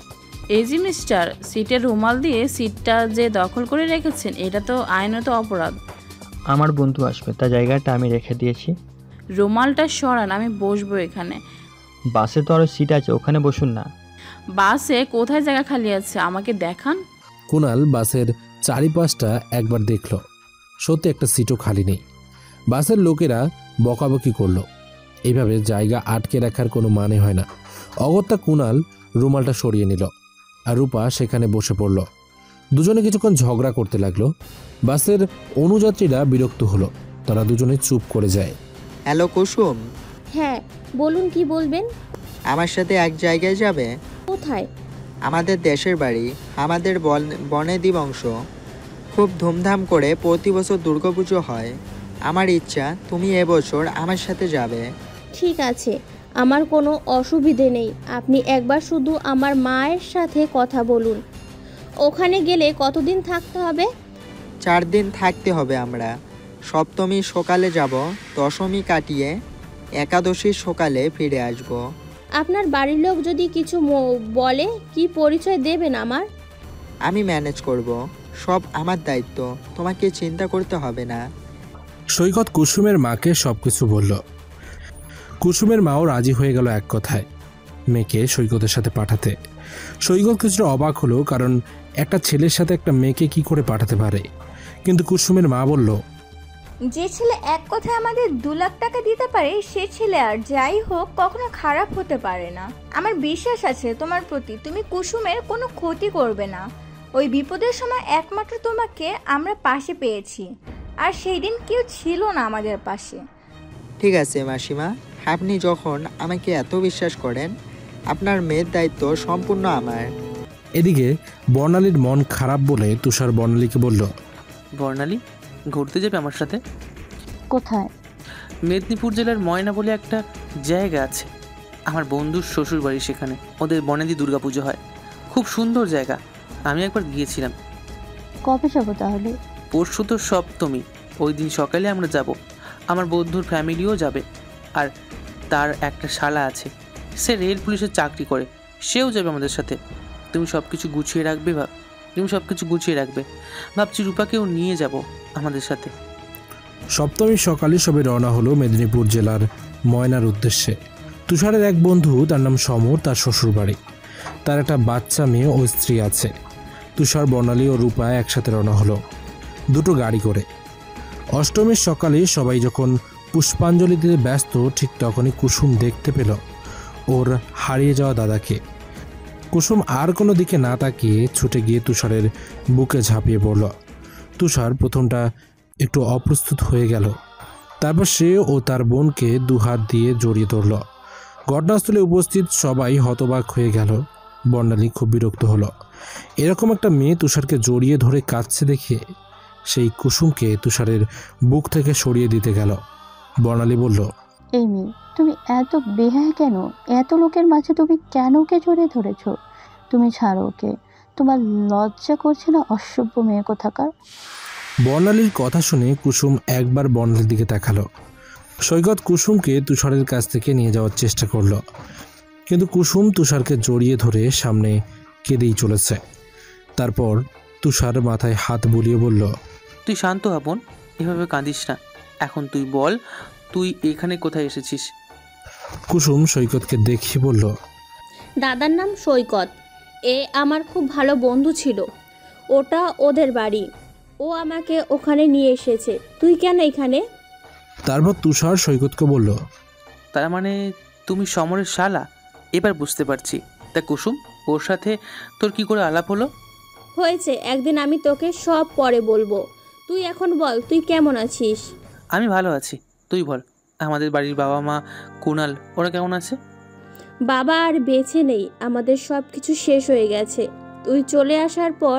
এই যে মিস্টার, সিটের রুমাল দিয়ে সিটটা যে দখল করে রেখেছেন এটা তো আইনত অপরাধ। আমার বন্ধু আসবে, তার জায়গাটা আমি রেখে দিয়েছি। রুমালটা সরান, আমি বসবো এখানে। বাসে তো আরও সিট আছে, ওখানে বসুন না। বাসে কোথায় জায়গা খালি আছে আমাকে দেখান। কুণাল বাসের চারিপাশটা একবার দেখল, সত্যি একটা সিটও খালি নেই। বাসের লোকেরা বকাবকি করলো, এইভাবে জায়গা আটকে রাখার কোনো মানে হয় না। অগত্যা কুণাল রুমালটা সরিয়ে নিল আর রূপা সেখানে বসে পড়ল। দুজনে কিছুক্ষণ ঝগড়া করতে লাগলো। বাসের অনুযাত্রীরা বিরক্ত হলো, তারা দুজনে চুপ করে যায়। হ্যালো কুসুম। হ্যাঁ বলুন, কি বলবেন? আমার সাথে এক জায়গায় যাবে? কোথায়? আমাদের দেশের বাড়ি, আমাদের বনেদি বংশ। খুব ধুমধাম করে প্রতি বছর দুর্গাপুজো হয়। আমার ইচ্ছা তুমি এবছর আমার সাথে যাবে। ঠিক আছে, আমার কোনো অসুবিধে নেই। আপনি একবার শুধু আমার মায়ের সাথে কথা বলুন। ওখানে গেলে কতদিন থাকতে হবে? 4 দিন থাকতে হবে। আমরা সপ্তমী সকালে যাব, দশমী কাটিয়ে একাদশীর সকালে ফিরে আসব। আপনার বাড়ির লোক যদি কিছু বলে, কি পরিচয় দেবেন আমার? আমি ম্যানেজ করব, সব আমার দায়িত্ব, তোমাকে চিন্তা করতে হবে না। সৈকত কুসুমের মাকে সবকিছু বলল। কুসুমের মাও রাজি হয়ে গেল এক কথায় মেয়েকে সৈকতের সাথে পাঠাতে। সৈকত কিছুটা অবাক হলো, কারণ একটা ছেলের সাথে একটা মেয়েকে কি করে পাঠাতে পারে। কিন্তু কুসুমের মা বলল, যে ছেলে এক কথায় আমাদের 2 লাখ টাকা দিতে পারে সে ছেলে আর যাই হোক কখনো খারাপ হতে পারে না। আমার বিশ্বাস আছে তোমার প্রতি, তুমি কুসুমের কোনো ক্ষতি করবে না। ওই বিপদের সময় একমাত্র তোমাকে আমরা পাশে পেয়েছি, আর সেই দিন কেউ ছিল না আমাদের পাশে। ঠিক আছে মাসিমা, আপনি যখন আমাকে এত বিশ্বাস করেন, আপনার মেয়ের দায়িত্ব সম্পূর্ণ আমার। এদিকে বর্ণালীর মন খারাপ বলে তুষার বর্ণালীকে বলল, বর্ণালী ঘুরতে যাবে আমার সাথে? কোথায়? মেদিনীপুর জেলার ময়না বলে একটা জায়গা আছে, আমার বন্ধুর শ্বশুর বাড়ি সেখানে। ওদের বনেদি দুর্গাপুজো হয়, খুব সুন্দর জায়গা। আমি একবার গিয়েছিলাম। কবে যাবো তাহলে? পরশু তো সপ্তমী, ওই দিন সকালে আমরা যাব। আমার বন্ধুর ফ্যামিলিও যাবে, আর তার একটা শালা আছে, সে রেল পুলিশের চাকরি করে, সেও যাবে আমাদের সাথে। তুমি সব কিছু গুছিয়ে রাখবে। ভাবছি রূপাকেও নিয়ে যাব আমাদের সাথে। সপ্তমীর সকালে সবে রওনা হলো মেদিনীপুর জেলার ময়নার উদ্দেশ্যে। তুষারের এক বন্ধু, তার নাম সমর, তার শ্বশুরবাড়ি। তার একটা বাচ্চা মেয়ে ও স্ত্রী আছে। তুষার, বর্ণালী ও রূপা একসাথে রওনা হলো 2টো গাড়ি করে। অষ্টমীর সকালে সবাই যখন পুষ্পাঞ্জলি দিতে ব্যস্ত, ঠিক তখনই কুসুম দেখতে পেল ওর হারিয়ে যাওয়া দাদাকে। কুসুম আর কোনো দিকে না তাকিয়ে ছুটে গিয়ে তুষারের বুকে ঝাঁপিয়ে পড়ল। তুষার প্রথমটা একটু অপ্রস্তুত হয়ে গেল, তারপর সে ও তার বোনকে 2 হাত দিয়ে জড়িয়ে ধরল। ঘটনাস্থলে উপস্থিত সবাই হতবাক হয়ে গেল। বর্ণালী খুব বিরক্ত হলো। এরকম একটা মেয়ে তুষারকে জড়িয়ে ধরে কাঁদছে দেখে সেই কুসুমকে তুষারের বুক থেকে সরিয়ে দিতে গেল। বর্ণালী বলল, এই মেয়ে, তুমি এত বেহায়া কেন? এত লোকের মাঝে তুমি কেন ওকে জড়িয়ে ধরেছ? তুমি ছাড়ো ওকে, তোমার লজ্জা করছে না? অসভ্য মেয়ে কোথাকার। বর্ণালীর কথা শুনে কুসুম একবার বর্ণালীর দিকে তাকালো। সৈকত কুসুমকে তুষারের কাছ থেকে নিয়ে যাওয়ার চেষ্টা করলো, কিন্তু কুসুম তুষারকে জড়িয়ে ধরে সামনে কেঁদেই চলেছে। তারপর তুষার মাথায় হাত বুলিয়ে বলল, তুই শান্ত হ বোন, এভাবে কাঁদিস না। এখন তুই বল, তুই এখানে কোথায় এসেছিস? কুসুম সৈকতকে দেখিয়ে বলল, দাদার নাম সৈকত, এ আমার খুব ভালো বন্ধু ছিল। ওটা ওদের বাড়ি, ও আমাকে ওখানে নিয়ে এসেছে। তুই কেন এখানে? তারপর তুষার সৈকতকে বলল, তার মানে তুমি সমরের শালা? এবার বুঝতে পারছি। তা কুসুম, ওর সাথে তোর কি করে আলাপ হলো? হয়েছে, একদিন আমি তোকে সব পরে বলবো। তুই এখন বল, তুই কেমন আছিস? আমি ভালো আছি, তুই বল। আমাদের বাড়ির বাবা মা, কুণাল, ওরা কেমন আছে? বাবা আর বেঁচে নেই, আমাদের সব কিছু শেষ হয়ে গেছে। তুই চলে আসার পর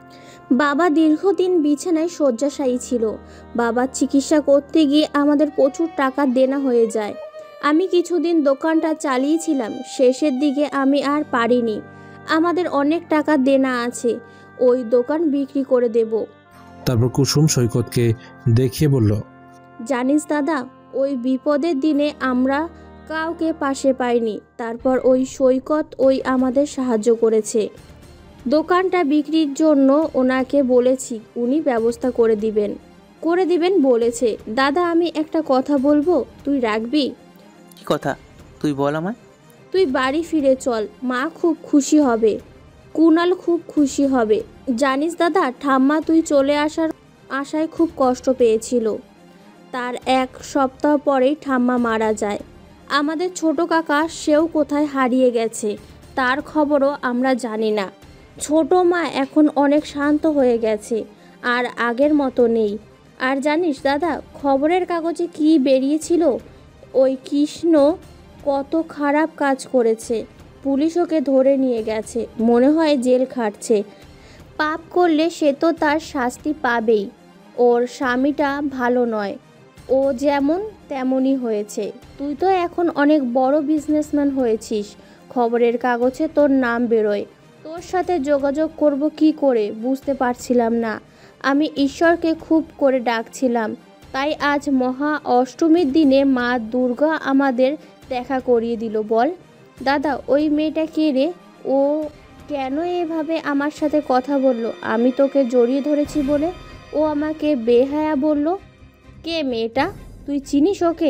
বাবা দীর্ঘদিন বিছানায় শয্যাশায়ী ছিল। বাবার চিকিৎসা করতে গিয়ে আমাদের প্রচুর টাকা দেনা হয়ে যায়। আমি কিছুদিন দোকানটা চালিয়েছিলাম, শেষের দিকে আমি আর পারিনি। আমাদের অনেক টাকা দেনা আছে, ওই দোকান বিক্রি করে দেব। তারপর কুসুম সৈকতকে দেখিয়ে বলল, জানিস দাদা, ওই বিপদের দিনে আমরা কাউকে পাশে পাইনি। তারপর ওই সৈকত আমাদের সাহায্য করেছে। দোকানটা বিক্রির জন্য ওনাকে বলেছি, উনি ব্যবস্থা করে দিবেন বলেছে। দাদা আমি একটা কথা বলবো, তুই রাখবি? কি কথা? তুই বল আমায়। তুই বাড়ি ফিরে চল, মা খুব খুশি হবে, কুনাল খুব খুশি হবে। জানিস দাদা, ঠাম্মা তুই চলে আসার আশায় খুব কষ্ট পেয়েছিল। তার 1 সপ্তাহ পরেই ঠাম্মা মারা যায়। আমাদের ছোট কাকা সেও কোথায় হারিয়ে গেছে, তার খবরও আমরা জানি না। ছোট মা এখন অনেক শান্ত হয়ে গেছে, আর আগের মতো নেই। আর জানিস দাদা, খবরের কাগজে কি বেরিয়েছিল? ওই কৃষ্ণ কত খারাপ কাজ করেছে, পুলিশ ওকে ধরে নিয়ে গেছে, মনে হয় জেল খাটছে। পাপ করলে সে তো তার শাস্তি পাবেই। ওর স্বামীটা ভালো নয়, ও যেমন তেমনই হয়েছে। তুই তো এখন অনেক বড় বিজনেসম্যান হয়েছিস, খবরের কাগজে তোর নাম বেরোয়। তোর সাথে যোগাযোগ করব কি করে বুঝতে পারছিলাম না। আমি ঈশ্বরকে খুব করে ডাকছিলাম, তাই আজ মহা অষ্টমীর দিনে মা দুর্গা আমাদের দেখা করিয়ে দিল। বল দাদা, ওই মেয়েটা কে রে? ও কেন এভাবে আমার সাথে কথা বলল? আমি তোকে জড়িয়ে ধরেছি বলে ও আমাকে বেহায়া বলল। কে মেয়েটা? তুই চিনিস ওকে?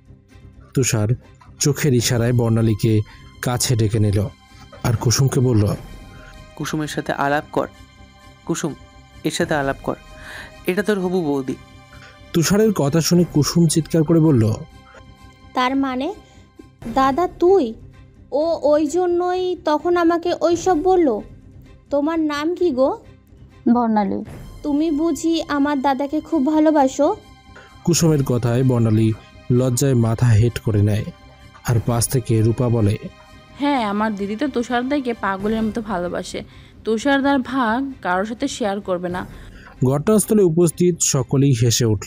তুষার চোখের ইশারায় বর্ণালীকে কাছে ডেকে নিল আর কুসুমকে বলল, কুসুমের সাথে আলাপ কর। কুসুম, এর সাথে আলাপ কর, এটা তোর হবু বৌদি। তুষারের কথা শুনে কুসুম চিৎকার করে বলল, তার মানে দাদা তুই? ও ওই জন্যই তখন আমাকে ওইসব বলল। তোমার নাম কি গো? বর্ণালী। তুমি বুঝি আমার দাদাকে খুব ভালোবাসো? কুসুমের কথায় বর্ণালী লজ্জায় মাথা হেট করে নেয় আর পাশ থেকে রূপা বলে, হ্যাঁ, আমার দিদি তো তুষারদাকে পাগলের মতো ভালোবাসে। তুষারদার ভাগ কারোর সাথে শেয়ার করবে না। ঘটনাস্থলে উপস্থিত সকলেই হেসে উঠল।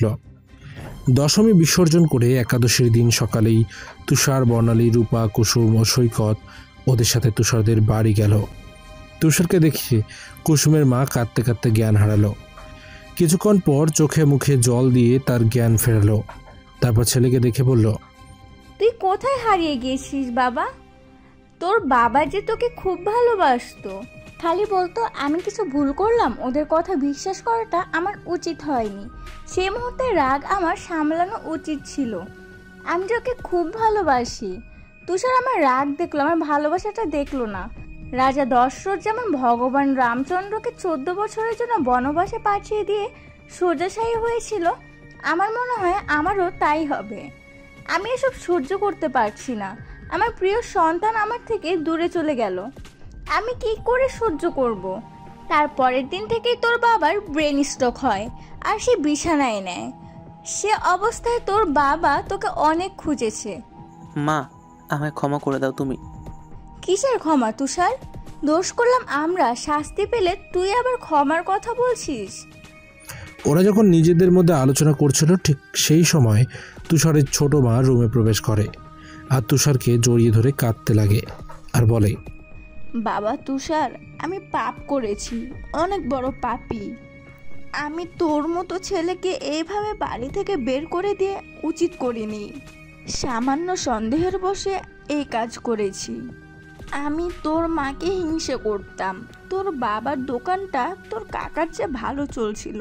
দশমী বিসর্জন করে একাদশীর দিন সকালেই তুষার, বর্ণালী, রূপা, কুসুম ও সৈকত ওদের সাথে তুষারদের বাড়ি গেল। তুষারকে দেখে কুসুমের মা কাঁদতে কাঁদতে জ্ঞান হারালো। কিছুক্ষণ পর চোখে মুখে জল দিয়ে তার জ্ঞান ফেরালো। তারপর ছেলেকে দেখে বলল, তুই কোথায় হারিয়ে গিয়েছিস বাবা? তোর বাবা যে তোকে খুব ভালোবাসতো। খালি বলতো আমি কিছু ভুল করলাম, ওদের কথা বিশ্বাস করাটা আমার উচিত হয়নি। সেই মুহূর্তে রাগ আমার সামলানো উচিত ছিল। আমি তোকে খুব ভালোবাসি। তুষার আমার রাগ দেখলো, আমার ভালোবাসাটা দেখলো না। রাজা দশরথ যেমন ভগবান রামচন্দ্রকে 14 বছরের জন্য বনবাসে পাঠিয়ে দিয়ে সোজাসাই হয়েছিল, আমার মনে হয় আমারও তাই হবে। আমি এসব সহ্য করতে পারছি না। আমার প্রিয় সন্তান আমার থেকে দূরে চলে গেল, আমি কি করে সহ্য করব? তারপরের দিন থেকেই তোর বাবার ব্রেন স্ট্রোক হয় আর সে বিছানায় নেয়। সে অবস্থায় তোর বাবা তোকে অনেক খুঁজেছে। মা, আমায় ক্ষমা করে দাও তুমি। কিসের ক্ষমা তুষার? দোষ করলাম আমরা, শাস্তি পেলে তুই আবার ক্ষমার কথা বলছিস? ওরা যখন নিজেদের মধ্যে আলোচনা করছিল ঠিক সেই সময় তুষারের ছোট মা রুমে প্রবেশ করে আর তুষারকে জড়িয়ে ধরে কাঁদতে লাগে আর বলে, বাবা তুষার, আমি পাপ করেছি, অনেক বড় পাপী। আমি তোর মতো ছেলেকে এইভাবে বাড়ি থেকে বের করে দিয়ে উচিত করিনি। সামান্য সন্দেহের বশে এই কাজ করেছি। আমি তোর মাকে হিংসে করতাম। তোর বাবার দোকানটা তোর কাকার চেয়ে ভালো চলছিল,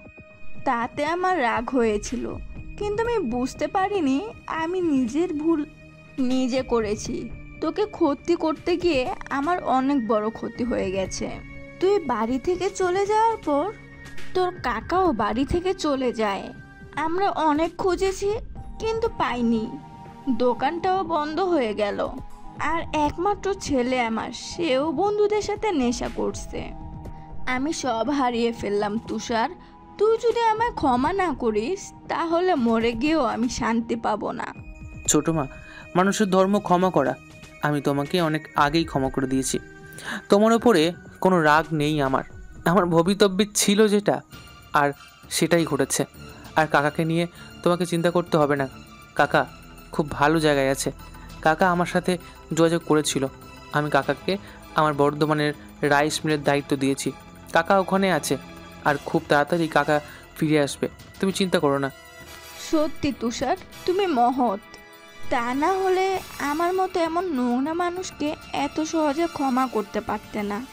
তাতে আমার রাগ হয়েছিল। কিন্তু আমি বুঝতে পারিনি আমি নিজের ভুল নিজে করেছি। তোকে ক্ষতি করতে গিয়ে আমার অনেক বড় ক্ষতি হয়ে গেছে। তুই বাড়ি থেকে চলে যাওয়ার পর তোর কাকাও বাড়ি থেকে চলে যায়। আমরা অনেক খুঁজেছি কিন্তু পাইনি, দোকানটাও বন্ধ হয়ে গেল। আর একমাত্র ছেলে আমার, সেও বন্ধুদের সাথে নেশা করছে। আমি সব হারিয়ে ফেললাম তুষার। তুই যদি আমায় ক্ষমা না করিস তাহলে মরে গিয়েও আমি শান্তি পাবো না। ছোট মা, মানুষের ধর্ম ক্ষমা করা। আমি তোমাকে অনেক আগেই ক্ষমা করে দিয়েছি। তোমার ওপরে কোনো রাগ নেই আমার। আমার ভবিতব্যে ছিল যেটা, আর সেটাই ঘটেছে। আর কাকাকে নিয়ে তোমাকে চিন্তা করতে হবে না। কাকা খুব ভালো জায়গায় আছে। কাকা আমার সাথে যোগাযোগ করেছিল। আমি কাকাকে আমার বর্ধমানের রাইস মিলের দায়িত্ব দিয়েছি। কাকা ওখানে আছে আর খুব তাড়াতাড়ি কাকা ফিরে আসবে, তুমি চিন্তা করো না। সত্যি তুষার, তুমি মহৎ। তা না হলে আমার মতো এমন নোংরা মানুষকে এত সহজে ক্ষমা করতে পারতে না।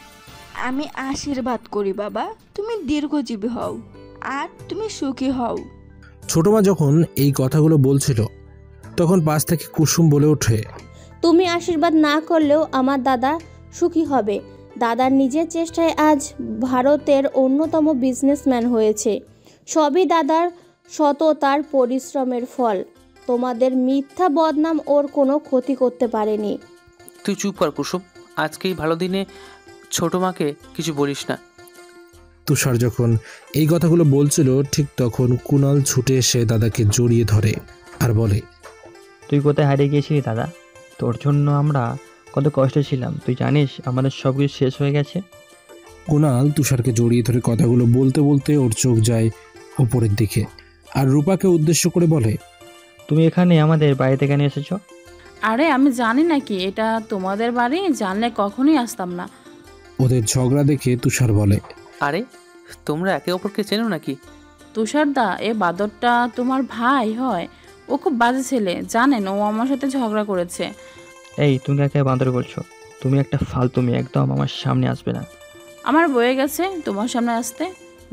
আমি আশীর্বাদ করি বাবা, তুমি দীর্ঘজীবী হও আর তুমি সুখী হও। ছোট মা যখন এই কথাগুলো বলছিল তখন পাশ থেকে কুসুম বলে ওঠে, তুমি আশীর্বাদ না করলেও আমার দাদা সুখী হবে। দাদার নিজের চেষ্টায় আজ ভারতের অন্যতম বিজনেসম্যান হয়েছে। সবই দাদার সততার পরিশ্রমের ফল। তোমাদের মিথ্যা বদনাম ওর কোনো ক্ষতি করতে পারেনি। তুই চুপ কর কুসুম, আজকেই ভালো দিনে ছোট মাকে কিছু বলিস না। তুষার যখন এই কথাগুলো বলছিল ঠিক তখন কুণাল ছুটে এসে দাদাকে জড়িয়ে ধরে আর বলে, তুই কোথায় হারিয়ে গিয়েছিলি দাদা? তোর জন্য আমরা কত কষ্টে ছিলাম, তুই জানিস আমাদের সব কিছু শেষ হয়ে গেছে। কুণাল তুষারকে জড়িয়ে ধরে কথাগুলো বলতে বলতে ওর চোখ যায় ওপরের দিকে আর রূপাকে উদ্দেশ্য করে বলে, তুমি এখানে আমাদের বাড়িতে কেন এসেছো? আরে আমি জানি নাকি এটা তোমাদের বাড়ি, জানলে কখনোই আসতাম না। ওদের ঝগড়া দেখে তুষার বলে, আরে তোমরা একে অপরকে চেনো নাকি? তুষারদা, এ বাদরটা তোমার ভাই হয়। ও খুব বাজে ছেলে, জানেন? ও আমার সাথে ঝগড়া করেছে। এই তুমি কাকে বান্দর বলছো? তুমি একটা ফালতু মেয়ে, একদম আমার সামনে আসবে না। আমার বয়ে গেছে তোমার সামনে আসতে।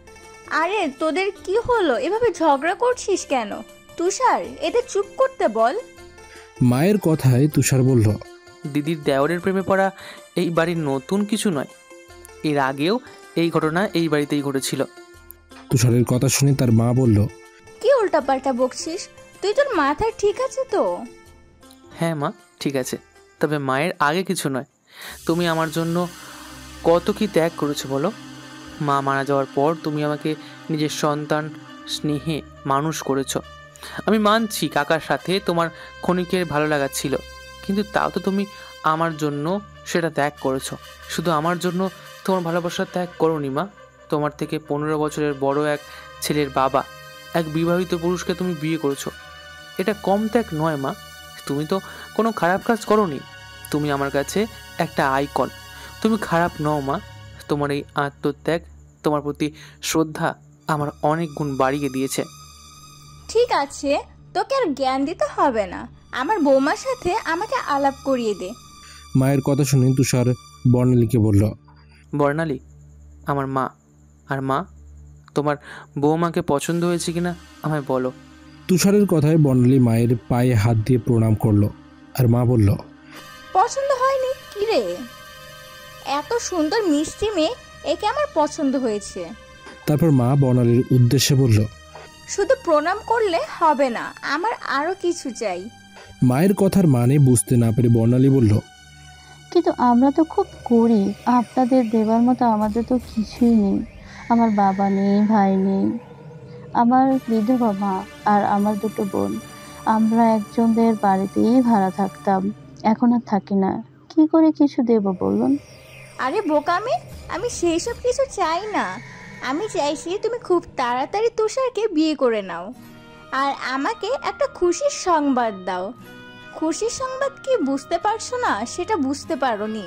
আরে তোদের কি হলো? এভাবে ঝগড়া করছিস কেন? তুষার, এদের চুপ করতে বল। মায়ের কথায় তুষার বলল, দিদির দেওরের প্রেমে পড়া এই বাড়ির নতুন কিছু নয়, এর আগেও এই ঘটনা এই বাড়িতেই ঘটেছিল। তুষারের কথা শুনে তার মা বলল, কি উল্টাপাল্টা বকছিস? তুই তোর মাথায় ঠিক আছে তো? হ্যাঁ মা, ঠিক আছে, তবে মায়ের আগে কিছু নয়। তুমি আমার জন্য কত কি ত্যাগ করেছো বলো। মা মারা যাওয়ার পর তুমি আমাকে নিজের সন্তান স্নেহে মানুষ করেছো। আমি মানছি কাকার সাথে তোমার ক্ষণিকের ভালো লাগা ছিল, কিন্তু তাও তো তুমি আমার জন্য সেটা ত্যাগ করেছো। শুধু আমার জন্য তোমার ভালোবাসা ত্যাগ করোনি মা। তোমার থেকে 15 বছরের বড় এক ছেলের বাবা, এক বিবাহিত পুরুষকে তুমি বিয়ে করেছো। এটা কম ত্যাগ নয় মা। তুমি তো কোনো খারাপ কাজ করোনি। তুমি আমার কাছে একটা আইকন। তুমি খারাপ নও মা। তোমার এই আত্মত্যাগ, তোমার প্রতি শ্রদ্ধা আমার অনেক গুণ বাড়িয়ে দিয়েছে। ঠিক আছে, তোকে আর জ্ঞান দিতে হবে না। আমার বৌমার সাথে আমাকে আলাপ করিয়ে দে। মায়ের কথা শুনে তুষার বর্ণালীকে বলল, বর্ণালী আমার মা। আর মা, তোমার বৌমাকে পছন্দ হয়েছে কিনা আমায় বলো। তুষারের কথায় বর্ণালী মায়ের পায়ে হাত দিয়ে প্রণাম করলো আর মা বলল, পছন্দ হয়নি কি রে? এত সুন্দর মিষ্টি মেয়ে, একে আমার পছন্দ হয়েছে। তারপর মা বর্ণালীর উদ্দেশ্যে বলল, শুধু প্রণাম করলে হবে না, আমার আরো কিছু চাই। মায়ের কথার মানে বুঝতে না পেরে বর্ণালী বলল, কিন্তু আমরা তো খুব গরিব, আপনাদের দেবার মতো আমাদের তো কিছুই নেই। আমার বাবা নেই, ভাই নেই, আমার বিধবা মা আর আমার 2 বোন। আমরা একজনদের বাড়িতেই ভাড়া থাকতাম, এখন আর থাকি না। কি করে কিছু দেব বলুন? আরে বোকামি, আমি সেই সব কিছু চাই না। আমি চাইছি তুমি খুব তাড়াতাড়ি তুষারকে বিয়ে করে নাও আর আমাকে একটা খুশির সংবাদ দাও। খুশির সংবাদ কি বুঝতে পারছো না? সেটা বুঝতে পারোনি।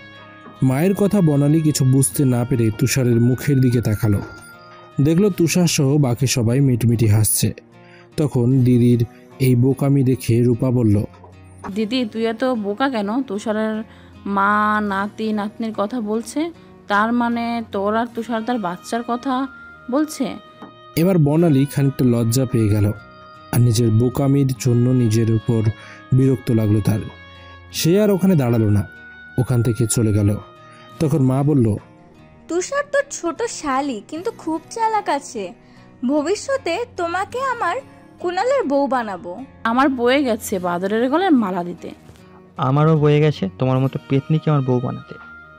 মায়ের কথা বর্ণালী কিছু বুঝতে না পেরে তুষারের মুখের দিকে তাকালো। দেখলো তুষার সহ বাকি সবাই মিটমিটি হাসছে। তখন দিদির এই বোকামি দেখে রূপা বলল, দিদি তুই এত বোকা কেন? তুষারের মা নাতি নাতনির কথা বলছে, তার মানে তোর আর তুষার তার বাচ্চার কথা বলছে। এবার বর্ণালী খানিকটা লজ্জা পেয়ে গেল আর নিজের বোকামির জন্য নিজের উপর বিরক্ত লাগলো তার। সে আর ওখানে দাঁড়ালো না, ওখান থেকে চলে গেল। তখন মা বলল, তুষার তোর ছোট শালি কিন্তু খুব চালাক আছে। ভবিষ্যতে তোমাকে আমার কুণালের বউ বানাবো। আমার বয়ে গেছে বাদরের গলায় মালা দিতে। আমারও বয়ে গেছে তোমার মতো পেতনিকে আমার বউ বানাতে।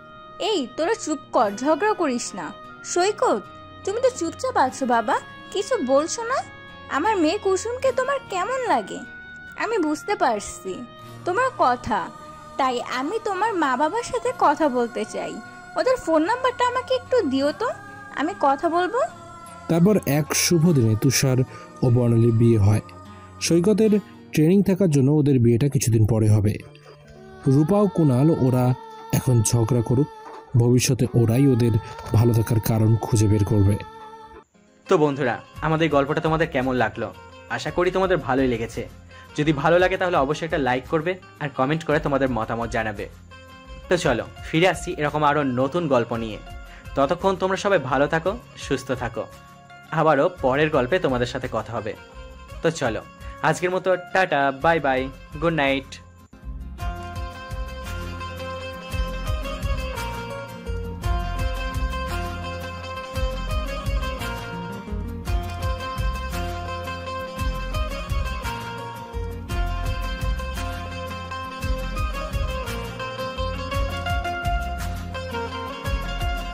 এই তোরা চুপ কর, ঝগড়া করিস না। সৈকত, তুমি তো চুপচাপ আছো বাবা, কিছু বলছো না? আমার মেয়ে কুসুমকে তোমার কেমন লাগে? আমি বুঝতে পারছি তোমার কথা, তাই আমি তোমার মা বাবার সাথে কথা বলতে চাই। ওদের ফোন নাম্বারটা আমাকে একটু দিও তো, আমি কথা বলবো। তারপর এক শুভ দিনে তুষার ও বর্ণালীর বিয়ে হয়। সৈকতের ট্রেনিং থাকার জন্য ওদের বিয়েটা কিছুদিন পরে হবে। রূপা ও কুণাল ওরা এখন ঝগড়া করুক, ভবিষ্যতে ওরাই ওদের ভালো থাকার কারণ খুঁজে বের করবে। তো বন্ধুরা, আমাদের গল্পটা তোমাদের কেমন লাগলো? আশা করি তোমাদের ভালোই লেগেছে। যদি ভালো লাগে তাহলে অবশ্যই একটা লাইক করবে আর কমেন্ট করে তোমাদের মতামত জানাবে। তো চলো ফিরে আসছি এরকম আরও নতুন গল্প নিয়ে। ততক্ষণ তোমরা সবাই ভালো থাকো, সুস্থ থাকো। আবারও পরের গল্পে তোমাদের সাথে কথা হবে। তো চলো আজকের মতো tata, bye bye, good night.